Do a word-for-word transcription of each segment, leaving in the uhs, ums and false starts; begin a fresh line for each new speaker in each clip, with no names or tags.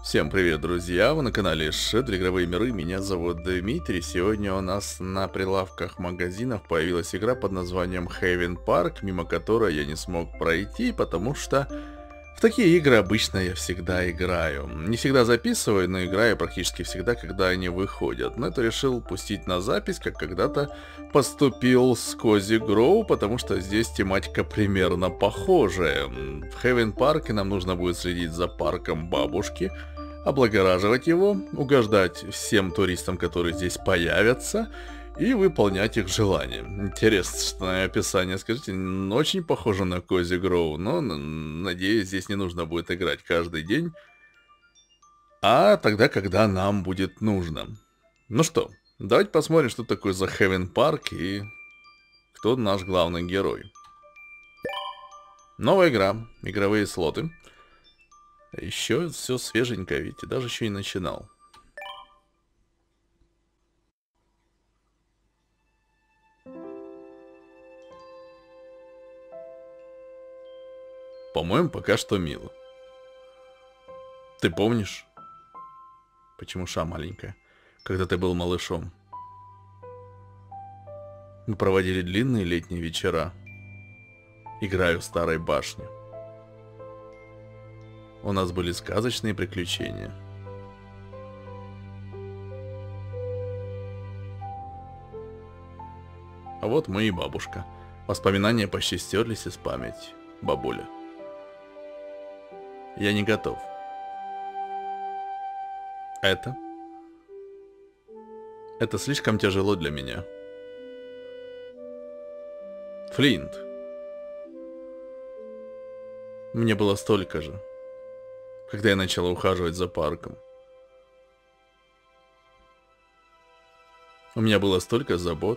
Всем привет, друзья! Вы на канале Shadow Игровые миры. Меня зовут Дмитрий. Сегодня у нас на прилавках магазинов появилась игра под названием Haven Park, мимо которой я не смог пройти, потому что в такие игры обычно я всегда играю. Не всегда записываю, но играю практически всегда, когда они выходят. Но это решил пустить на запись, как когда-то поступил с Cozy Grove, потому что здесь тематика примерно похожая. В Haven Park нам нужно будет следить за парком бабушки, облагораживать его, угождать всем туристам, которые здесь появятся, и выполнять их желания. Интересное описание, скажите, очень похоже на Cozy Grove, но, надеюсь, здесь не нужно будет играть каждый день, а тогда, когда нам будет нужно. Ну что, давайте посмотрим, что такое за Haven Park и кто наш главный герой. Новая игра, игровые слоты. Еще все свеженькое, видите, даже еще не начинал. По-моему, пока что мило. Ты помнишь, почему Ша маленькая, когда ты был малышом? Мы проводили длинные летние вечера, играя в старой башне. У нас были сказочные приключения. А вот мы и бабушка. Воспоминания почти стерлись из памяти, бабуля. Я не готов. Это? Это слишком тяжело для меня. Флинт. Мне было столько же, когда я начала ухаживать за парком. У меня было столько забот.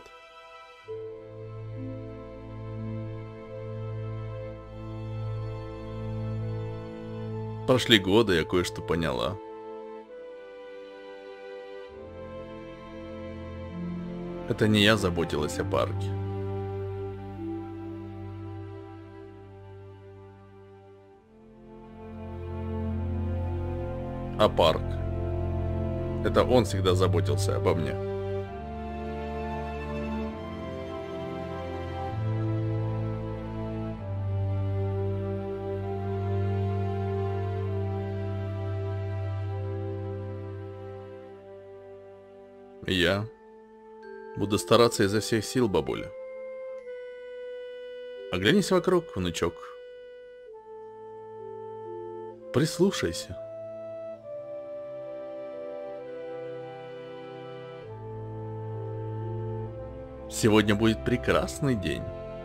Прошли годы, я кое-что поняла. Это не я заботилась о парке. А парк. Это он всегда заботился обо мне. Я буду стараться изо всех сил, бабуля. Оглянись вокруг, внучок. Прислушайся. Сегодня будет прекрасный день.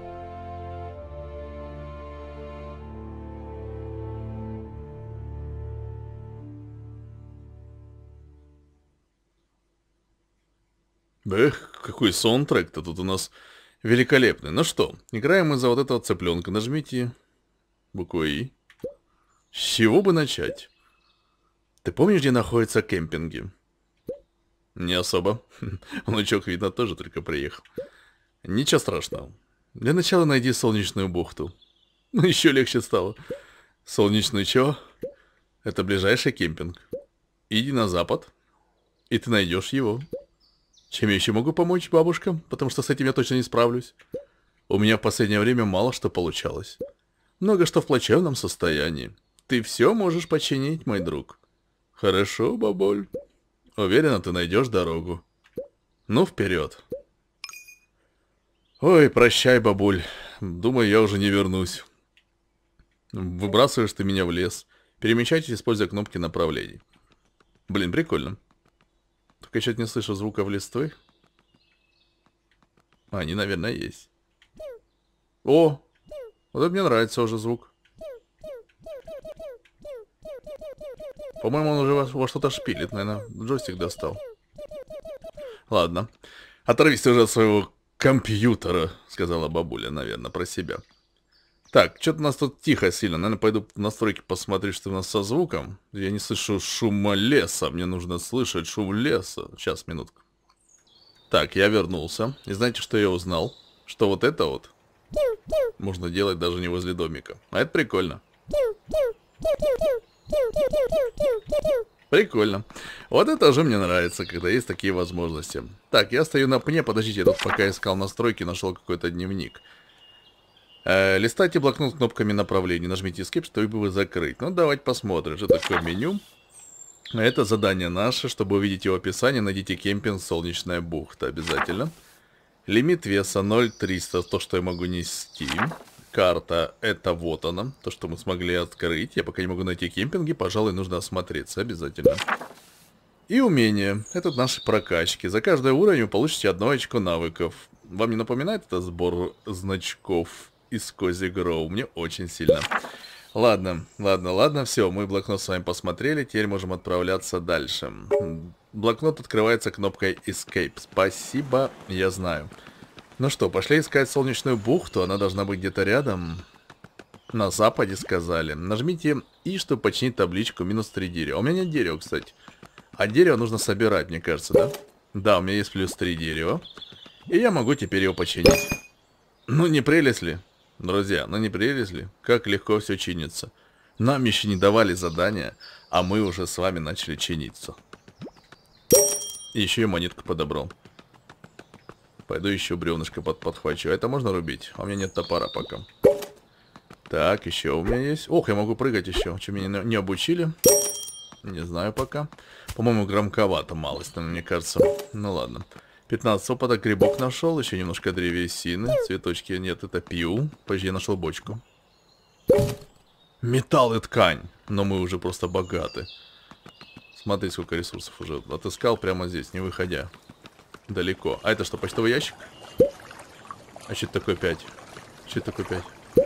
Эх, какой саундтрек-то тут у нас великолепный. Ну что, играем мы за вот этого цыпленка. Нажмите букву И. С чего бы начать? Ты помнишь, где находятся кемпинги? Не особо. Внучок, видно, тоже только приехал. Ничего страшного. Для начала найди солнечную бухту. Ну, еще легче стало. Солнечный чё? Это ближайший кемпинг. Иди на запад, и ты найдешь его. Чем я еще могу помочь, бабушка? Потому что с этим я точно не справлюсь. У меня в последнее время мало что получалось. Много что в плачевном состоянии. Ты все можешь починить, мой друг. Хорошо, бабуль. Уверена, ты найдешь дорогу. Ну, вперед. Ой, прощай, бабуль. Думаю, я уже не вернусь. Выбрасываешь ты меня в лес. Перемещайтесь, используя кнопки направлений. Блин, прикольно. Только я что-то не слышу звуков листвы. А, они, наверное, есть. О! Вот это мне нравится уже звук. По-моему, он уже во, во что-то шпилит, наверное. Джойстик достал. Ладно. Оторвись уже от своего компьютера, сказала бабуля, наверное, про себя. Так, что-то у нас тут тихо сильно. Наверное, пойду в настройки посмотрю, что у нас со звуком. Я не слышу шума леса. Мне нужно слышать шум леса. Сейчас, минутку. Так, я вернулся. И знаете, что я узнал? Что вот это вот можно делать даже не возле домика. А это прикольно. Прикольно. Вот это уже мне нравится, когда есть такие возможности. Так, я стою на пне. Подождите, я тут пока искал настройки, нашел какой-то дневник. Э, листайте блокнот кнопками направлений. Нажмите Escape, чтобы его закрыть. Ну, давайте посмотрим, что такое меню. Это задание наше. Чтобы увидеть его описание, найдите кемпинг «Солнечная бухта». Обязательно. Лимит веса ноль триста. То, что я могу нести. Карта, это вот она. То, что мы смогли открыть. Я пока не могу найти кемпинги. Пожалуй, нужно осмотреться обязательно. И умения. Это наши прокачки. За каждый уровень вы получите одно очко навыков. Вам не напоминает это сбор значков из Cozy Grow? Мне очень сильно. Ладно, ладно, ладно. Все, мы блокнот с вами посмотрели. Теперь можем отправляться дальше. Блокнот открывается кнопкой Escape. Спасибо, я знаю. Ну что, пошли искать солнечную бухту. Она должна быть где-то рядом. На западе, сказали. Нажмите И, чтобы починить табличку минус три дерева. У меня нет дерева, кстати. А дерево нужно собирать, мне кажется, да? Да, у меня есть плюс три дерева. И я могу теперь его починить. Ну, не прелесть ли? Друзья, ну не прелесть ли? Как легко все чинится. Нам еще не давали задания, а мы уже с вами начали чиниться. И еще и монетку подобрал. Пойду еще бревнышко под подхвачу. А это можно рубить? А у меня нет топора пока. Так, еще у меня есть. Ох, я могу прыгать еще. Что, меня не обучили? Не знаю пока. По-моему, громковато малость, мне кажется. Ну ладно. пятнадцать опыта, грибок нашел. Еще немножко древесины. Цветочки нет, это пью. Позже я нашел бочку. Металл и ткань. Но мы уже просто богаты. Смотри, сколько ресурсов уже отыскал прямо здесь, не выходя далеко. А это что, почтовый ящик? А что это такое пять? Что это такое пять?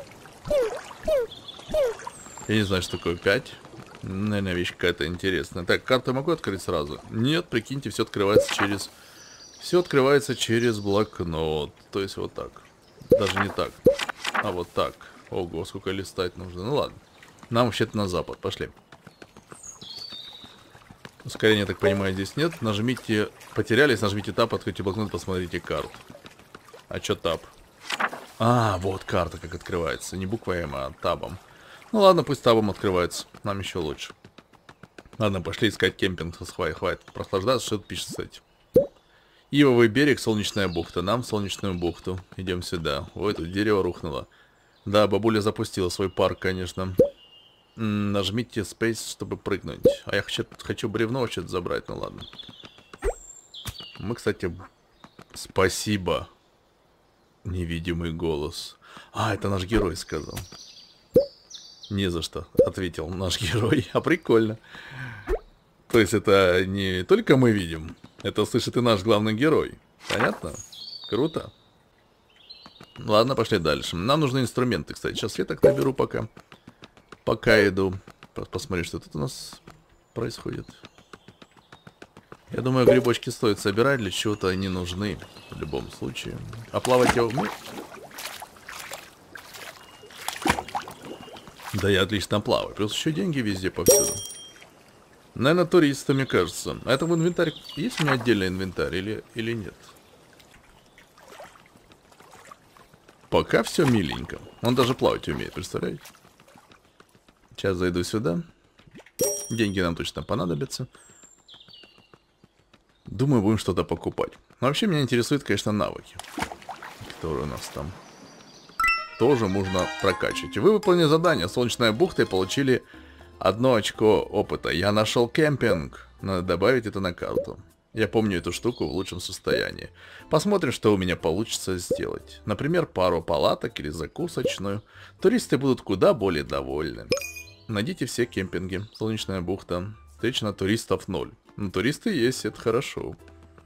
Я не знаю, что такое пять. Наверное, вещь какая-то интересная. Так, карту могу открыть сразу? Нет, прикиньте, все открывается через... Все открывается через блокнот. То есть вот так. Даже не так. А вот так. Ого, сколько листать нужно. Ну ладно. Нам вообще-то на запад. Пошли. Ускорения, я так понимаю, здесь нет. Нажмите... Потерялись, нажмите Tab, откройте блокнот, посмотрите карту. А что Tab? А, вот карта как открывается. Не буква М, а табом. Ну ладно, пусть табом открывается. Нам еще лучше. Ладно, пошли искать кемпинг. Хватит, хватит прохлаждаться, что тут пишет, кстати. Ивовый берег, солнечная бухта. Нам в солнечную бухту. Идем сюда. Ой, тут дерево рухнуло. Да, бабуля запустила свой парк, конечно. М-м, нажмите Space, чтобы прыгнуть. А я хочу, хочу бревно вообще-то забрать, ну ладно. Мы, кстати... Спасибо. Невидимый голос. А, это наш герой сказал. Не за что, ответил наш герой. А прикольно. То есть это не только мы видим, это слышит и наш главный герой. Понятно? Круто. Ладно, пошли дальше. Нам нужны инструменты, кстати. Сейчас я так наберу пока. Пока иду. Посмотри, что тут у нас происходит. Я думаю, грибочки стоит собирать, для чего-то они нужны. В любом случае. А плавать я умею? Да я отлично плаваю. Плюс еще деньги везде повсюду. Наверное, туристы, мне кажется. А это в инвентарь... Есть у меня отдельный инвентарь или, или нет? Пока все миленько. Он даже плавать умеет, представляете? Сейчас зайду сюда. Деньги нам точно понадобятся. Думаю, будем что-то покупать. Но вообще меня интересуют, конечно, навыки. Которые у нас там тоже можно прокачивать. Вы выполнили задание «Солнечная бухта» и получили одно очко опыта. Я нашел кемпинг. Надо добавить это на карту. Я помню эту штуку в лучшем состоянии. Посмотрим, что у меня получится сделать. Например, пару палаток или закусочную. Туристы будут куда более довольны. Найдите все кемпинги. Солнечная бухта. Встречно туристов ноль. Но туристы есть, это хорошо.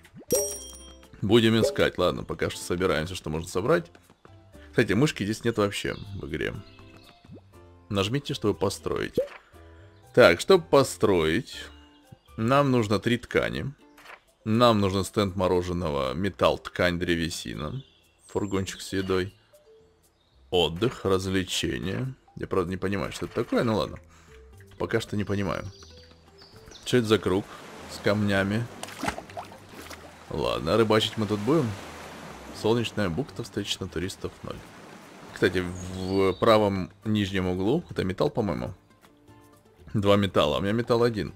Будем искать. Ладно, пока что собираемся, что можно собрать. Кстати, мышки здесь нет вообще в игре. Нажмите, чтобы построить. Так, чтобы построить, нам нужно три ткани. Нам нужен стенд мороженого, металл, ткань, древесина. Фургончик с едой. Отдых, развлечения. Я, правда, не понимаю, что это такое, ну ладно. Пока что не понимаю. Что это за круг с камнями? Ладно, рыбачить мы тут будем. Солнечная бухта, встречна туристов ноль. Кстати, в правом нижнем углу, это металл, по-моему. Два металла. У меня металл один.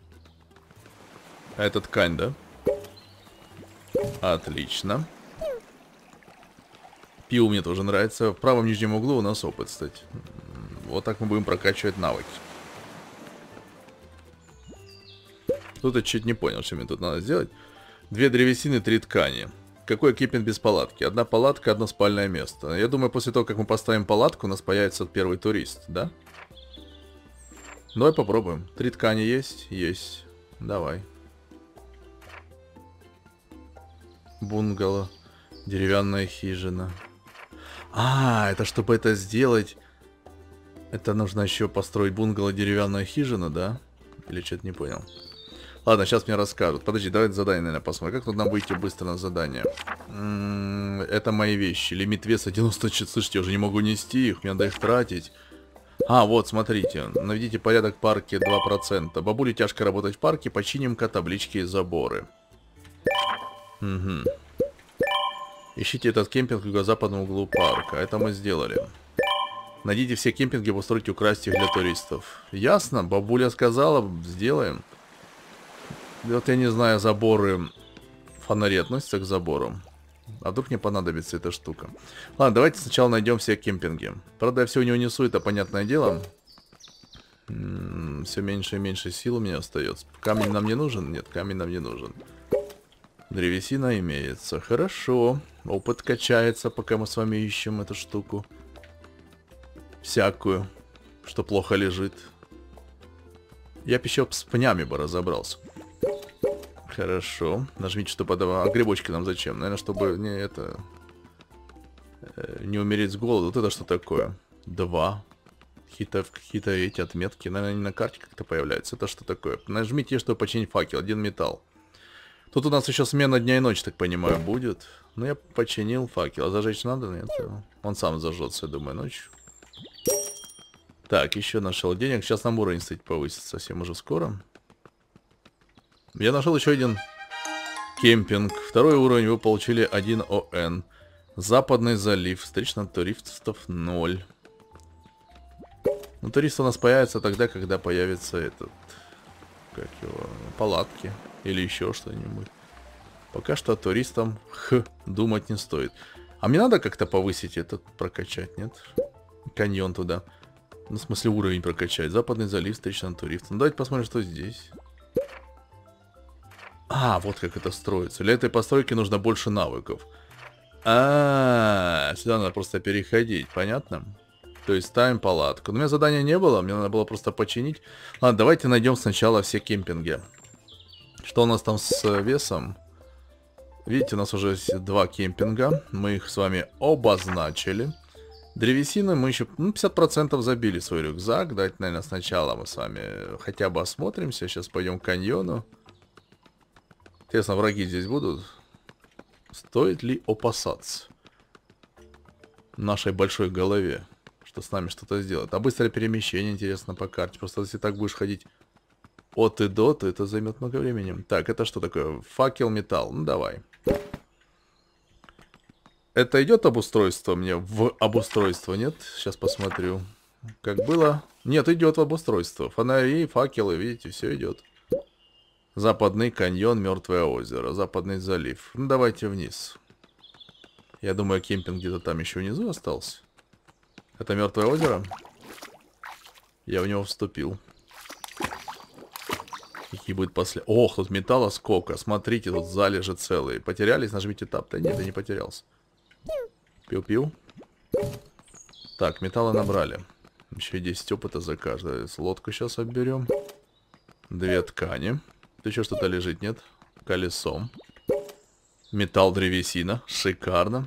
А это ткань, да? Отлично. Пиу мне тоже нравится. В правом нижнем углу у нас опыт, кстати. Вот так мы будем прокачивать навыки. Тут я чуть не понял, что мне тут надо сделать. Две древесины, три ткани. Какой кемпинг без палатки? Одна палатка, одно спальное место. Я думаю, после того, как мы поставим палатку, у нас появится первый турист, да? Давай попробуем. Три ткани есть? Есть. Давай. Бунгало. Деревянная хижина. А, это чтобы это сделать... Это нужно еще построить бунгало, деревянная хижина, да? Или что-то не понял. Ладно, сейчас мне расскажут. Подожди, давайте задание, наверное, посмотрим. Как тут нам выйти быстро на задание? М-м, это мои вещи. Лимит веса девяносто четыре. Слышите, я уже не могу нести их. Мне надо их тратить. А, вот, смотрите. Наведите порядок в парке два процента. Бабуле тяжко работать в парке. Починим-ка таблички и заборы. Угу. Ищите этот кемпинг в юго-западном углу парка. Это мы сделали. Найдите все кемпинги, обустройте, украсть их для туристов. Ясно, бабуля сказала, сделаем. Вот я не знаю, заборы, фонари относятся к заборам. А вдруг мне понадобится эта штука. Ладно, давайте сначала найдем все кемпинги. Правда, я все не унесу, это понятное дело. М-м, все меньше и меньше сил у меня остается. Камень нам не нужен? Нет, камень нам не нужен. Древесина имеется. Хорошо. Опыт качается, пока мы с вами ищем эту штуку. Всякую, что плохо лежит. Я бы еще с пнями бы разобрался. Хорошо. Нажмите, что подавал. А грибочки нам зачем? Наверное, чтобы не это... Не умереть с голоду. Вот это что такое? Два. Какие-то какие-то эти отметки. Наверное, они на карте как-то появляются. Это что такое? Нажмите, чтобы починить факел. Один металл. Тут у нас еще смена дня и ночи, так понимаю, будет. Ну, я починил факел. А зажечь надо? Нет. Он сам зажжется, я думаю, ночью. Так, еще нашел денег. Сейчас нам уровень, кстати, повысится совсем уже скоро. Я нашел еще один кемпинг. Второй уровень вы получили один О Н. Западный залив. Встречно туристов ноль. Ну, туристы у нас появятся тогда, когда появится этот... Как его... Палатки. Или еще что-нибудь. Пока что туристам х, думать не стоит. А мне надо как-то повысить этот, прокачать, нет? Каньон туда. Ну, в смысле, уровень прокачать. Западный залив, встречный турист. Ну, давайте посмотрим, что здесь. А, вот как это строится. Для этой постройки нужно больше навыков. А, -а, -а сюда надо просто переходить, понятно? То есть ставим палатку. Но у меня задания не было, мне надо было просто починить. Ладно, давайте найдем сначала все кемпинги. Что у нас там с весом? Видите, у нас уже два кемпинга. Мы их с вами обозначили. Древесины мы еще ну, пятьдесят процентов забили свой рюкзак. Давайте, наверное, сначала мы с вами хотя бы осмотримся. Сейчас пойдем к каньону. Интересно, враги здесь будут? Стоит ли опасаться нашей большой голове, что с нами что-то сделать? А быстрое перемещение, интересно, по карте. Просто если так будешь ходить от и до, то это займет много времени. Так, это что такое? Факел, металл. Ну, давай. Это идет обустройство мне в обустройство, нет? Сейчас посмотрю. Как было? Нет, идет в обустройство. Фонари, факелы, видите, все идет. Западный каньон, мертвое озеро. Западный залив. Ну, давайте вниз. Я думаю, кемпинг где-то там еще внизу остался. Это мертвое озеро? Я в него вступил. Какие будет после... Ох, тут металла сколько. Смотрите, тут залежи целые. Потерялись? Нажмите тап. Да нет, я не потерялся. Пиу-пиу. Так, металла набрали. Еще десять опыта за каждую. Лодку сейчас обберем. Две ткани. Тут еще что-то лежит, нет? Колесом. Металл, древесина. Шикарно.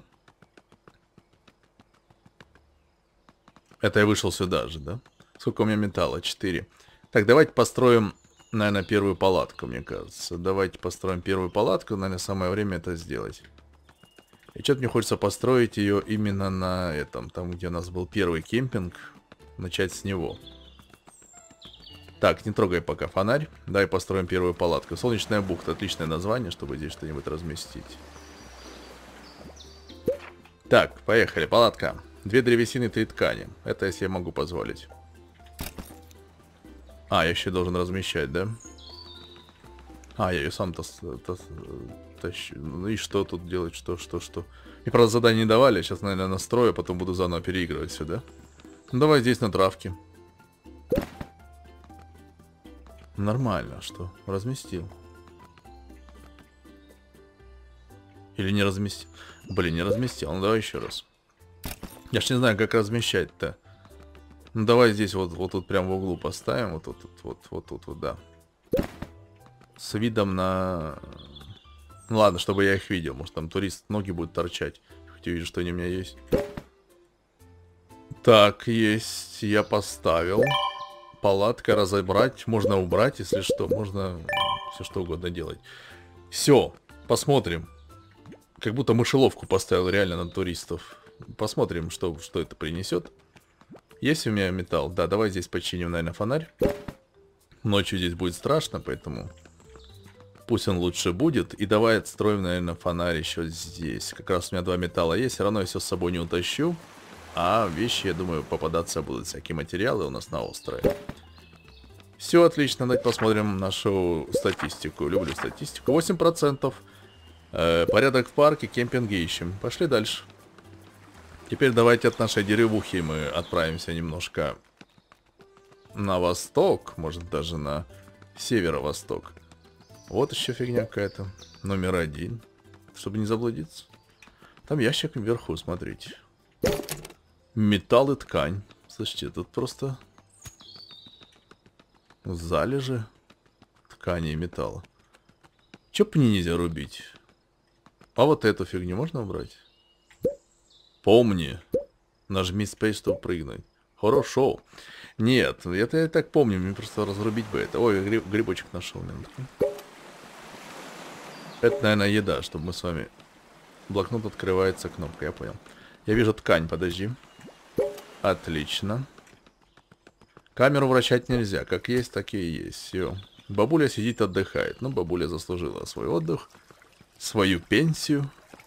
Это я вышел сюда же, да? Сколько у меня металла? четыре. Так, давайте построим, наверное, первую палатку, мне кажется. Давайте построим первую палатку. Наверное, самое время это сделать. И что-то мне хочется построить ее именно на этом. Там, где у нас был первый кемпинг. Начать с него. Так, не трогай пока фонарь. Давай построим первую палатку. Солнечная бухта. Отличное название, чтобы здесь что-нибудь разместить. Так, поехали. Палатка. Две древесины, три ткани. Это если я могу позволить. А, я еще должен размещать, да? А, я ее сам-то тащу. Ну и что тут делать? Что, что, что? И правда задание не давали. Сейчас, наверное, настрою, а потом буду заново переигрывать сюда. Ну давай здесь на травке. Нормально, что? Разместил. Или не разместил? Блин, не разместил. Ну давай еще раз. Я ж не знаю, как размещать-то. Ну давай здесь вот, вот тут прям в углу поставим. Вот тут, вот, вот, вот тут, вот, да. С видом на... Ну ладно, чтобы я их видел. Может там турист ноги будет торчать. Хоть увижу, что они у меня есть. Так, есть. Я поставил. Палатка разобрать. Можно убрать, если что. Можно все что угодно делать. Все, посмотрим. Как будто мышеловку поставил реально на туристов. Посмотрим, что, что это принесет. Есть у меня металл? Да, давай здесь починим, наверное, фонарь. Ночью здесь будет страшно, поэтому пусть он лучше будет. И давай отстроим, наверное, фонарь еще здесь. Как раз у меня два металла есть. Все равно я все с собой не утащу. А вещи, я думаю, попадаться будут всякие материалы у нас на острове. Все отлично. Давайте посмотрим нашу статистику. Люблю статистику. восемь процентов. Э, порядок в парке, кемпинге ищем. Пошли дальше. Теперь давайте от нашей деревухи мы отправимся немножко на восток. Может, даже на северо-восток. Вот еще фигня какая-то. Номер один. Чтобы не заблудиться. Там ящик вверху, смотрите. Металл и ткань. Слушайте, тут просто залежи ткани и металла. Че пни нельзя рубить? А вот эту фигню можно убрать? Помни. Нажми Space, чтобы прыгнуть. Хорошо. Нет, это я так помню. Мне просто разрубить бы это. Ой, гриб, грибочек нашел. Это, наверное, еда, чтобы мы с вами... Блокнот открывается кнопкой, я понял. Я вижу ткань, подожди. Отлично. Камеру вращать нельзя. Как есть, так и есть. Все. Бабуля сидит, отдыхает. Ну, бабуля заслужила свой отдых. Свою пенсию.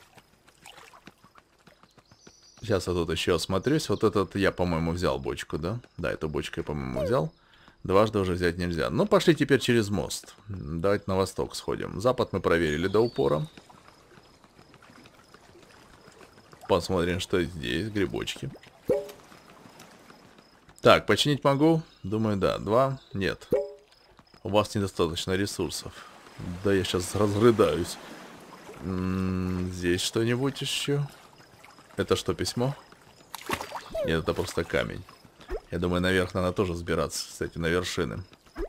Сейчас я тут еще осмотрюсь. Вот этот я, по-моему, взял бочку, да? Да, эту бочку я, по-моему, взял. Дважды уже взять нельзя. Ну, пошли теперь через мост. Давайте на восток сходим. Запад мы проверили до упора. Посмотрим, что здесь. Грибочки. Так, починить могу? Думаю, да. Два? Нет. У вас недостаточно ресурсов. Да я сейчас разрыдаюсь. М-м, здесь что-нибудь еще? Это что, письмо? Нет, это просто камень. Я думаю, наверх надо тоже сбираться, кстати, на вершины.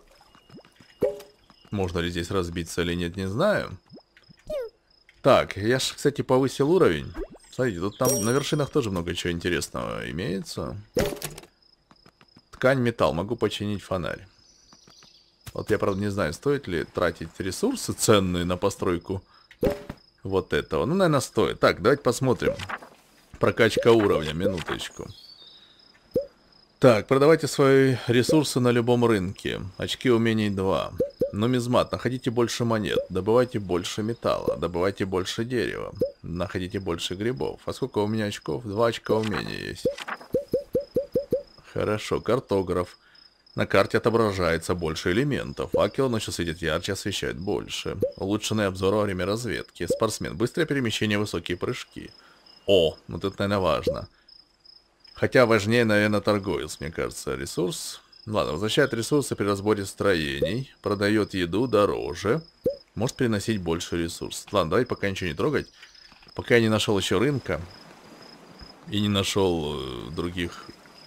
Можно ли здесь разбиться или нет, не знаю. Так, я же, кстати, повысил уровень. Смотрите, тут там на вершинах тоже много чего интересного имеется. Ткань, металл. Могу починить фонарь. Вот я, правда, не знаю, стоит ли тратить ресурсы ценные на постройку вот этого. Ну, наверное, стоит. Так, давайте посмотрим. Прокачка уровня, минуточку. Так, продавайте свои ресурсы на любом рынке. Очки умений два. Нумизмат, находите больше монет. Добывайте больше металла. Добывайте больше дерева. Находите больше грибов. А сколько у меня очков? Два очка умения есть. Хорошо, картограф. На карте отображается больше элементов. Факел ночью светит ярче, освещает больше. Улучшенный обзор во время разведки. Спортсмен. Быстрое перемещение, высокие прыжки. О, вот это, наверное, важно. Хотя важнее, наверное, торговец, мне кажется, ресурс. Ладно, возвращает ресурсы при разборе строений. Продает еду дороже. Может приносить больше ресурсов. Ладно, давай пока ничего не трогать. Пока я не нашел еще рынка. И не нашел э, других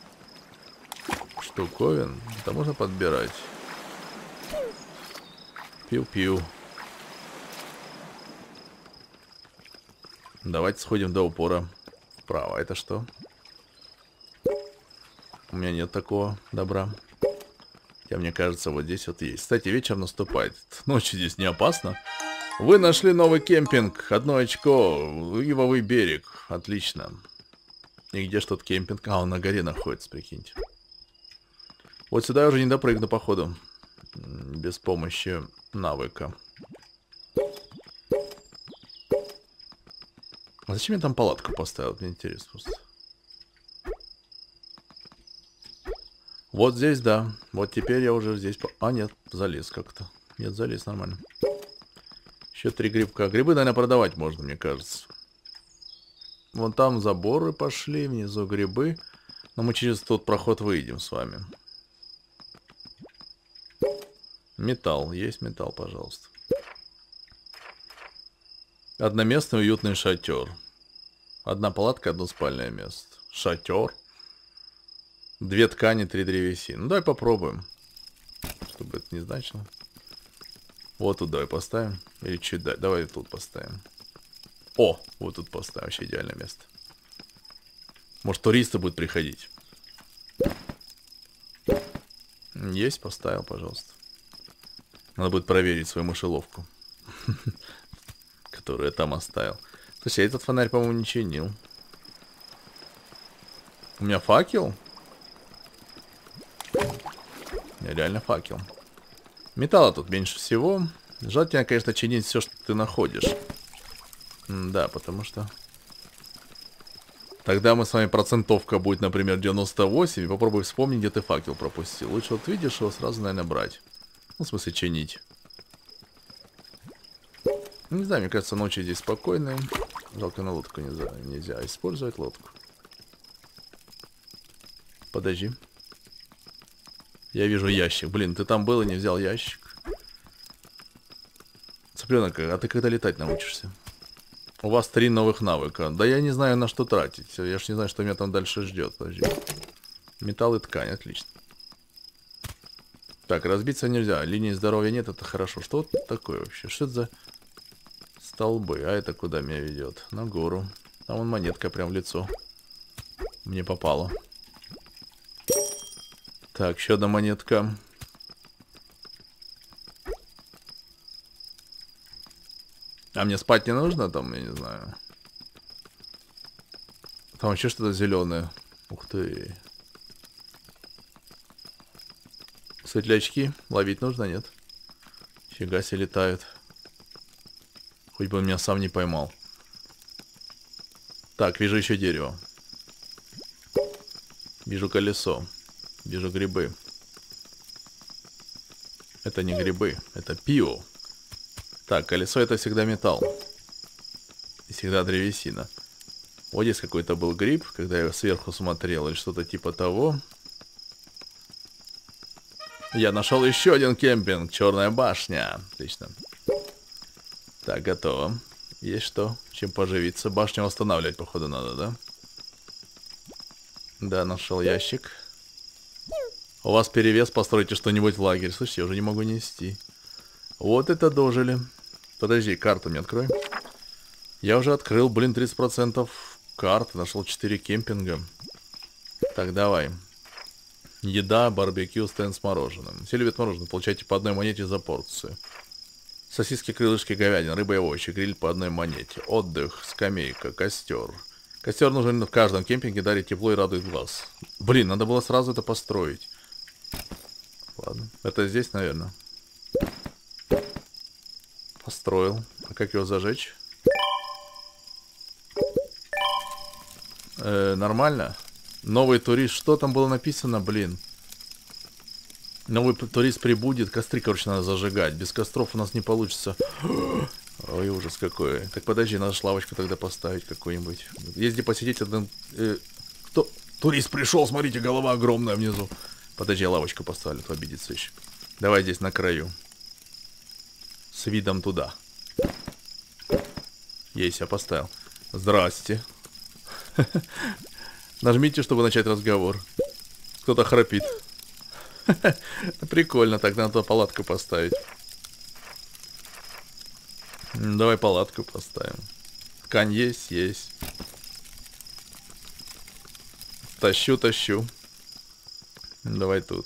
штуковин. Это можно подбирать. Пиу-пиу. Давайте сходим до упора. Вправо. Это что? У меня нет такого добра. Хотя, мне кажется, вот здесь вот есть. Кстати, вечер наступает. Ночью здесь не опасно. Вы нашли новый кемпинг. Одно очко. Ивовый берег. Отлично. И где ж тут кемпинг? А, он на горе находится, прикиньте. Вот сюда я уже не допрыгну, походу. Без помощи навыка. А зачем я там палатку поставил? Мне интересно просто. Вот здесь, да. Вот теперь я уже здесь... А, нет, залез как-то. Нет, залез нормально. Еще три грибка. Грибы, наверное, продавать можно, мне кажется. Вон там заборы пошли, внизу грибы. Но мы через тот проход выйдем с вами. Металл. Есть металл, пожалуйста. Одноместный уютный шатер. Одна палатка, одно спальное место. Шатер. Две ткани, три древесины. Ну, давай попробуем. Чтобы это не значило. Вот тут давай поставим. Или чуть дальше. Давай тут поставим. О, вот тут поставим. Вообще идеальное место. Может, туристы будут приходить. Есть, поставил, пожалуйста. Надо будет проверить свою мышеловку. Которую я там оставил. Слушай, я этот фонарь, по-моему, не чинил. У меня факел? У меня реально факел. Металла тут меньше всего. Желательно, конечно, чинить все, что ты находишь. М да, потому что... Тогда мы с вами процентовка будет, например, девяносто восемь. И попробуй вспомнить, где ты факел пропустил. Лучше вот видишь его, сразу, наверное, брать. Ну, в смысле, чинить. Не знаю, мне кажется, ночи здесь спокойные. Жалко, на лодку нельзя, нельзя использовать лодку. Подожди. Я вижу ящик. Блин, ты там был и не взял ящик. Цыпленок, а ты когда летать научишься? У вас три новых навыка. Да я не знаю, на что тратить. Я ж не знаю, что меня там дальше ждет. Подожди. Металл и ткань, отлично. Так, разбиться нельзя. Линии здоровья нет, это хорошо. Что это такое вообще? Что это за столбы? А это куда меня ведет? На гору. А вон монетка прям в лицо. Мне попала. Так, еще одна монетка. А мне спать не нужно там, я не знаю. Там еще что-то зеленое. Ух ты. Светлячки ловить нужно, нет? Фига себе летают. Хоть бы он меня сам не поймал. Так, вижу еще дерево. Вижу колесо. Вижу грибы. Это не грибы, это пиво. Так, колесо это всегда металл. И всегда древесина. Вот здесь какой-то был гриб, когда я сверху смотрел, или что-то типа того. Я нашел еще один кемпинг. Черная башня. Отлично. Так, готово. Есть что? Чем поживиться? Башню восстанавливать, походу, надо, да? Да, нашел ящик. У вас перевес, постройте что-нибудь в лагерь. Слушайте, я уже не могу нести. Вот это дожили. Подожди, карту мне открой. Я уже открыл, блин, тридцать процентов карт. Нашел четыре кемпинга. Так, давай. Еда, барбекю, стенд с мороженым. Все любят мороженое, получайте по одной монете за порцию. Сосиски, крылышки, говядина, рыба и овощи, гриль по одной монете. Отдых, скамейка, костер. Костер нужен в каждом кемпинге, дарит тепло и радует глаз. Блин, надо было сразу это построить. Ладно, это здесь, наверное. Построил. А как его зажечь? Э, нормально. Новый турист. Что там было написано, блин? Новый турист прибудет. Костры, короче, надо зажигать. Без костров у нас не получится. Ой, ужас какой. Так подожди, надо ж лавочку тогда поставить какую-нибудь. Если посетить один... Э, кто? Турист пришел, смотрите, голова огромная внизу. Подожди, я лавочку поставлю, то обидится еще. Давай здесь на краю. С видом туда. Есть, я поставил. Здрасте. Нажмите, чтобы начать разговор. Кто-то храпит. Прикольно, так надо палатку поставить. Давай палатку поставим. Ткань есть, есть. Тащу, тащу. Давай тут.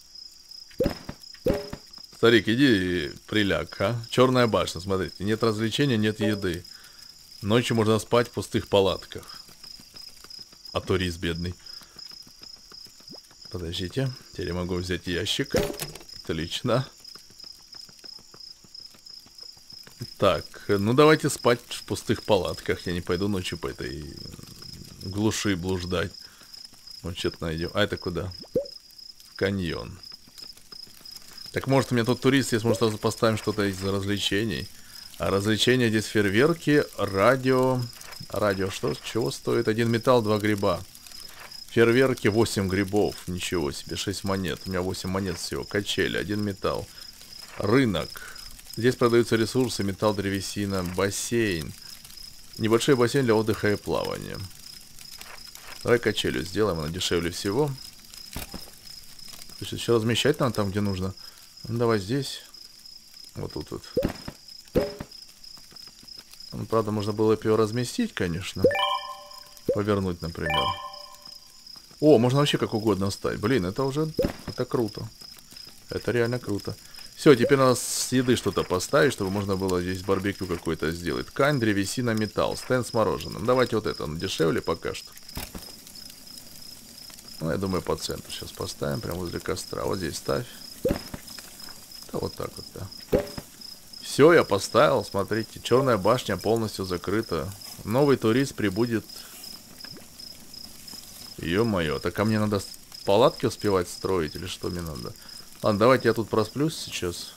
Старик, иди приляг, а? Черная башня, смотрите. Нет развлечения, нет еды. Ночью можно спать в пустых палатках. А турист бедный. Подождите. Теперь я могу взять ящик. Отлично. Так, ну давайте спать в пустых палатках. Я не пойду ночью по этой глуши блуждать. Вот что-то найдем. А это куда? В каньон. Так может у меня тут турист есть, может сразу поставим что-то из развлечений. А развлечения здесь фейерверки, радио. Радио что? Чего стоит? Один металл, два гриба. Фейерверки, восемь грибов. Ничего себе, шесть монет. У меня восемь монет всего. Качели, один металл. Рынок. Здесь продаются ресурсы, металл, древесина, бассейн. Небольшой бассейн для отдыха и плавания. Давай качелю сделаем, она дешевле всего. Слушай, еще размещать надо там, где нужно. Ну, давай здесь. Вот тут вот. Ну, правда, можно было бы ее разместить, конечно. Повернуть, например. О, можно вообще как угодно ставить. Блин, это уже... Это круто. Это реально круто. Все, теперь надо с еды что-то поставить, чтобы можно было здесь барбекю какое-то сделать. Ткань, древесина, металл. Стенд с мороженым. Давайте вот это, он дешевле пока что. Ну, я думаю, по центру сейчас поставим, прямо возле костра. Вот здесь ставь. Да вот так вот, да. Все, я поставил, смотрите. Черная башня полностью закрыта. Новый турист прибудет. Ё-моё, так ко мне надо палатки успевать строить или что мне надо? Ладно, давайте я тут просплюсь сейчас.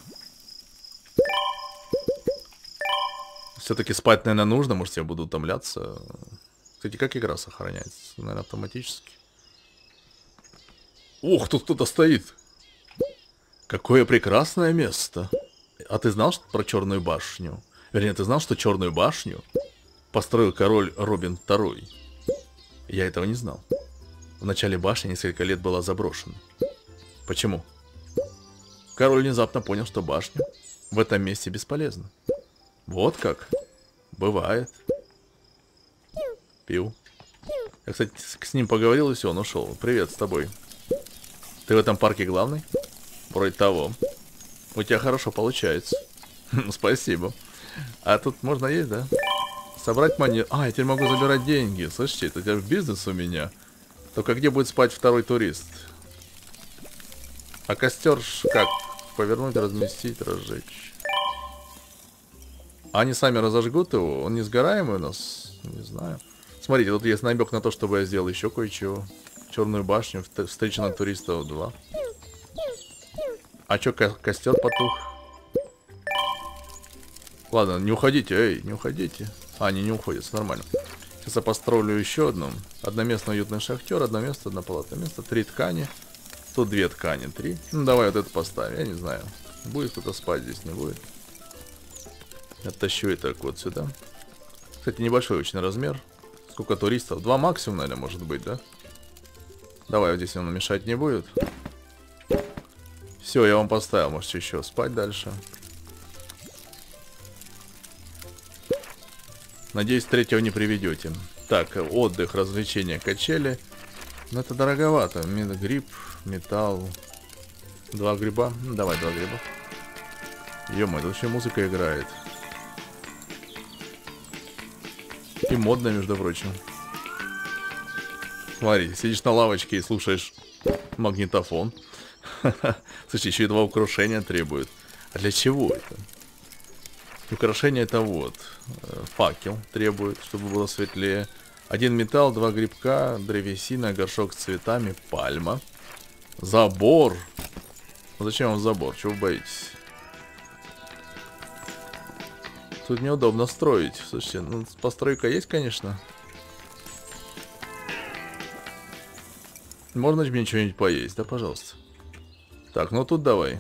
Все-таки спать, наверное, нужно. Может, я буду утомляться. Кстати, как игра сохраняется? Наверное, автоматически. Ух, тут кто-то стоит. Какое прекрасное место. А ты знал что про Черную башню? Вернее, ты знал, что Черную башню построил король Робин второй? Я этого не знал. В начале башня несколько лет была заброшена. Почему? Король внезапно понял, что башня в этом месте бесполезна. Вот как. Бывает. Пил. Я, кстати, с ним поговорил, и все, он ушел. Привет, с тобой. Ты в этом парке главный? Вроде того. У тебя хорошо получается. Спасибо. А тут можно есть, да? Собрать монету. А, я теперь могу забирать деньги. Слышите, это теперь бизнес у меня. Только где будет спать второй турист? А костер как? Повернуть, разместить, разжечь. Они сами разожгут его? Он несгораемый у нас? Не знаю. Смотрите, тут есть намек на то, чтобы я сделал еще кое-чего. Черную башню, встреча на туристов два. А чё, ко костер потух? Ладно, не уходите, эй, не уходите. А, они не уходят, все нормально. Сейчас я построю еще одну. Одноместный уютный шахтер, одно место, одно палатное место, три ткани. Тут две ткани, три. Ну, давай вот это поставим, я не знаю. Будет кто-то спать здесь, не будет. Оттащу это вот сюда. Кстати, небольшой очень размер. Сколько туристов? Два максимум, наверное, может быть, да? Давай, вот здесь он мешать не будет. Все, я вам поставил, можете еще спать дальше. Надеюсь, третьего не приведете. Так, отдых, развлечения, качели. Но это дороговато. Гриб, металл. Два гриба. Ну, давай, два гриба. Ё-моё, тут еще музыка играет. И модно, между прочим. Смотри, сидишь на лавочке и слушаешь магнитофон. Слушай, еще и два украшения требуют. А для чего это? Украшение это вот. Факел требует, чтобы было светлее. Один металл, два грибка, древесина, горшок с цветами, пальма. Забор. Зачем вам забор? Чего вы боитесь? Тут неудобно строить. Слушайте, ну постройка есть, конечно. Можно же мне что-нибудь поесть, да, пожалуйста. Так, ну тут давай.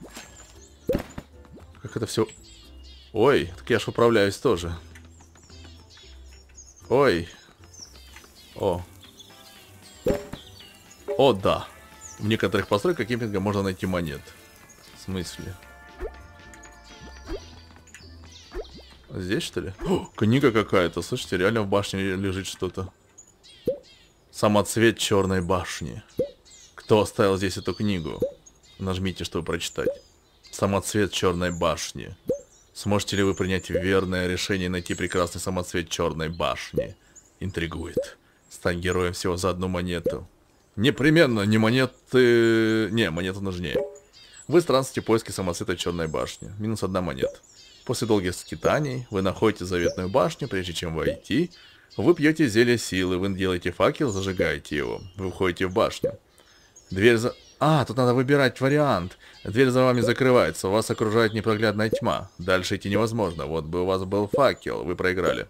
Как это все... Ой, так я ж управляюсь тоже. Ой. О. О, да. В некоторых постройках кемпинга можно найти монет. В смысле? Здесь, что ли? О, книга какая-то. Слышите, реально в башне лежит что-то. Самоцвет черной башни. Кто оставил здесь эту книгу? Нажмите, чтобы прочитать. Самоцвет черной башни. Сможете ли вы принять верное решение и найти прекрасный самоцвет черной башни? Интригует. Стань героем всего за одну монету. Непременно, не монеты... Не, монета нужнее. Вы странствуете в поиске самоцвета черной башни. Минус одна монета. После долгих скитаний вы находите заветную башню, прежде чем войти. Вы пьете зелье силы, вы делаете факел, зажигаете его. Вы входите в башню. Дверь за... А, тут надо выбирать вариант. Дверь за вами закрывается, вас окружает непроглядная тьма. Дальше идти невозможно. Вот бы у вас был факел, вы проиграли.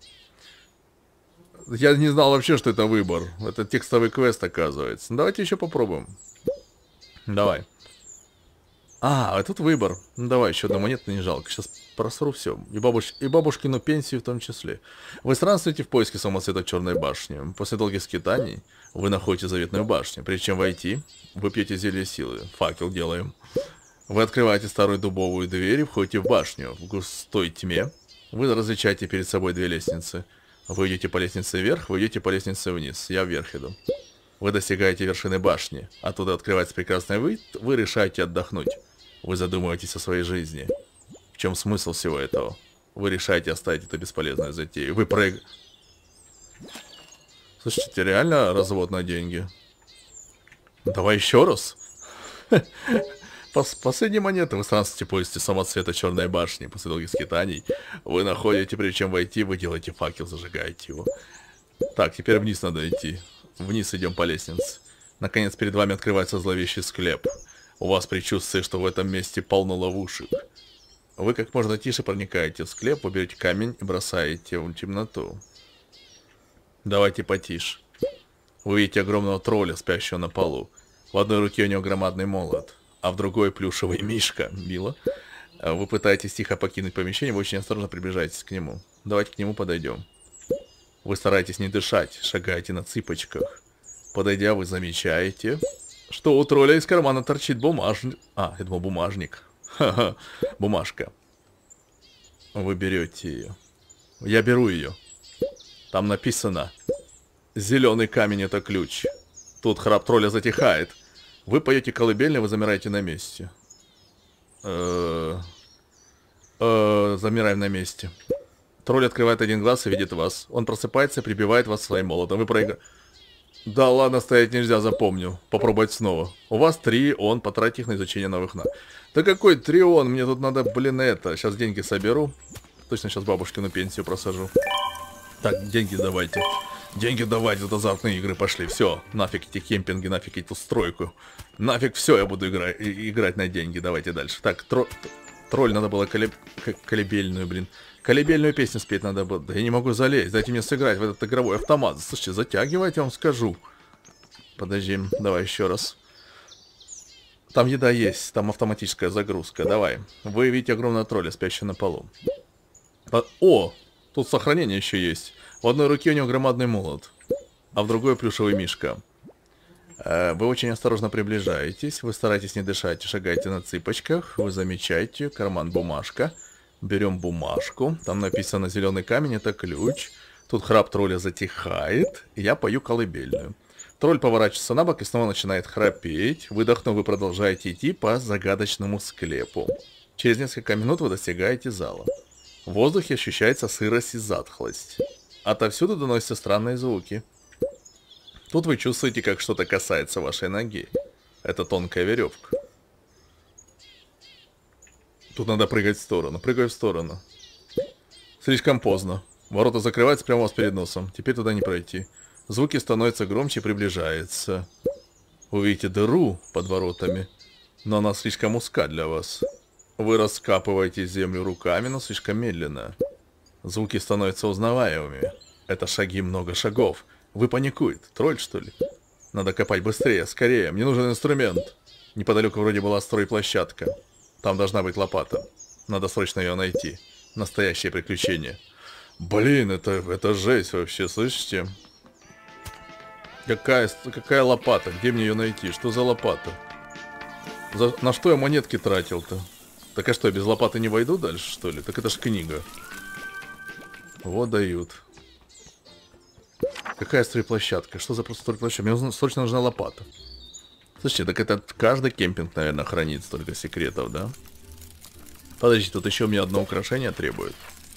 Я не знал вообще, что это выбор. Это текстовый квест, оказывается. Давайте еще попробуем. Давай. А, а тут выбор. Ну давай, еще одну монету не жалко. Сейчас просру все. И, бабуш... и бабушкину пенсию в том числе. Вы странствуете в поиске самоцвета Черной башни. После долгих скитаний вы находите заветную башню. Прежде чем войти, вы пьете зелье силы. Факел делаем. Вы открываете старую дубовую дверь и входите в башню. В густой тьме вы различаете перед собой две лестницы. Вы идете по лестнице вверх, вы идете по лестнице вниз. Я вверх иду. Вы достигаете вершины башни. Оттуда открывается прекрасный вид. Вы решаете отдохнуть. Вы задумываетесь о своей жизни. В чем смысл всего этого? Вы решаете оставить это бесполезное затею. Вы проиг... Слушайте, реально развод на деньги? Давай еще раз. Пос Последняя монета. Вы странствуете по поиске самоцвета Черной башни. После долгих скитаний вы находите, прежде чем войти, вы делаете факел, зажигаете его. Так, теперь вниз надо идти. Вниз идем по лестнице. Наконец перед вами открывается зловещий склеп. У вас предчувствие, что в этом месте полно ловушек. Вы как можно тише проникаете в склеп, вы берете камень и бросаете в темноту. Давайте потише. Вы видите огромного тролля, спящего на полу. В одной руке у него громадный молот, а в другой плюшевый мишка. Мило. Вы пытаетесь тихо покинуть помещение, вы очень осторожно приближаетесь к нему. Давайте к нему подойдем. Вы стараетесь не дышать, шагаете на цыпочках. Подойдя, вы замечаете, что у тролля из кармана торчит бумажник. А, это был бумажник. Ха-ха, бумажка. Вы берете ее. Я беру ее. Там написано: зеленый камень — это ключ. Тут храп тролля затихает. Вы поете колыбельную, вы замираете на месте. Э-э-э... Замираем на месте. Тролль открывает один глаз и видит вас. Он просыпается и прибивает вас своим молотом. Вы проиграете. Да ладно, стоять нельзя, запомню. Попробовать снова. У вас три он, потратьте их на изучение новых на. Да какой трион? Мне тут надо, блин, это. Сейчас деньги соберу. Точно сейчас бабушкину пенсию просажу. Так, деньги давайте. Деньги давайте, тут азартные игры пошли. Все, нафиг эти кемпинги, нафиг эту стройку. Нафиг все, я буду играть, играть на деньги. Давайте дальше. Так, тро... тролль надо было колеб... колебельную, блин. Колебельную песню спеть надо было. Да я не могу залезть. Дайте мне сыграть в этот игровой автомат. Слушайте, затягивайте, я вам скажу. Подожди, давай еще раз. Там еда есть, там автоматическая загрузка. Давай. Вы видите огромного тролля, спящего на полу. О, тут сохранение еще есть. В одной руке у него громадный молот, а в другой плюшевый мишка. Вы очень осторожно приближаетесь. Вы стараетесь не дышать, шагаете на цыпочках. Вы замечаете карман бумажка. Берем бумажку, там написано: зеленый камень — это ключ. Тут храп тролля затихает, и я пою колыбельную. Тролль поворачивается на бок и снова начинает храпеть. Выдохнув, вы продолжаете идти по загадочному склепу. Через несколько минут вы достигаете зала. В воздухе ощущается сырость и затхлость. Отовсюду доносятся странные звуки. Тут вы чувствуете, как что-то касается вашей ноги. Это тонкая веревка. Тут надо прыгать в сторону. Прыгай в сторону. Слишком поздно. Ворота закрываются прямо у вас перед носом. Теперь туда не пройти. Звуки становятся громче и приближаются. Вы видите дыру под воротами, но она слишком узка для вас. Вы раскапываете землю руками, но слишком медленно. Звуки становятся узнаваемыми. Это шаги, много шагов. Вы паникуете. Тролль, что ли? Надо копать быстрее, скорее. Мне нужен инструмент. Неподалеку вроде была стройплощадка. Там должна быть лопата. Надо срочно ее найти. Настоящее приключение. Блин, это, это жесть вообще, слышите? Какая, какая лопата? Где мне ее найти? Что за лопата? За, на что я монетки тратил-то? Так а что, я без лопаты не войду дальше, что ли? Так это ж книга. Вот дают. Какая стройплощадка? Что за просто стройплощадка? Мне срочно нужна лопата. Слушайте, так это каждый кемпинг, наверное, хранит столько секретов, да? Подожди, тут еще мне одно украшение требует.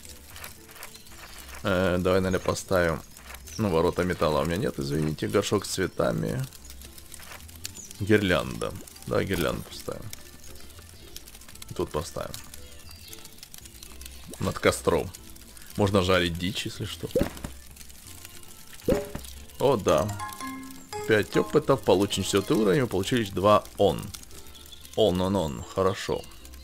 Э, давай, наверное, поставим. Ну, ворота металла у меня нет, извините. Горшок с цветами. Гирлянда. Давай гирлянду поставим. Тут поставим. Над костром. Можно жарить дичь, если что. О, да. пять опытов, получен четвертый уровень, мы получили два он. Он, он, он, хорошо.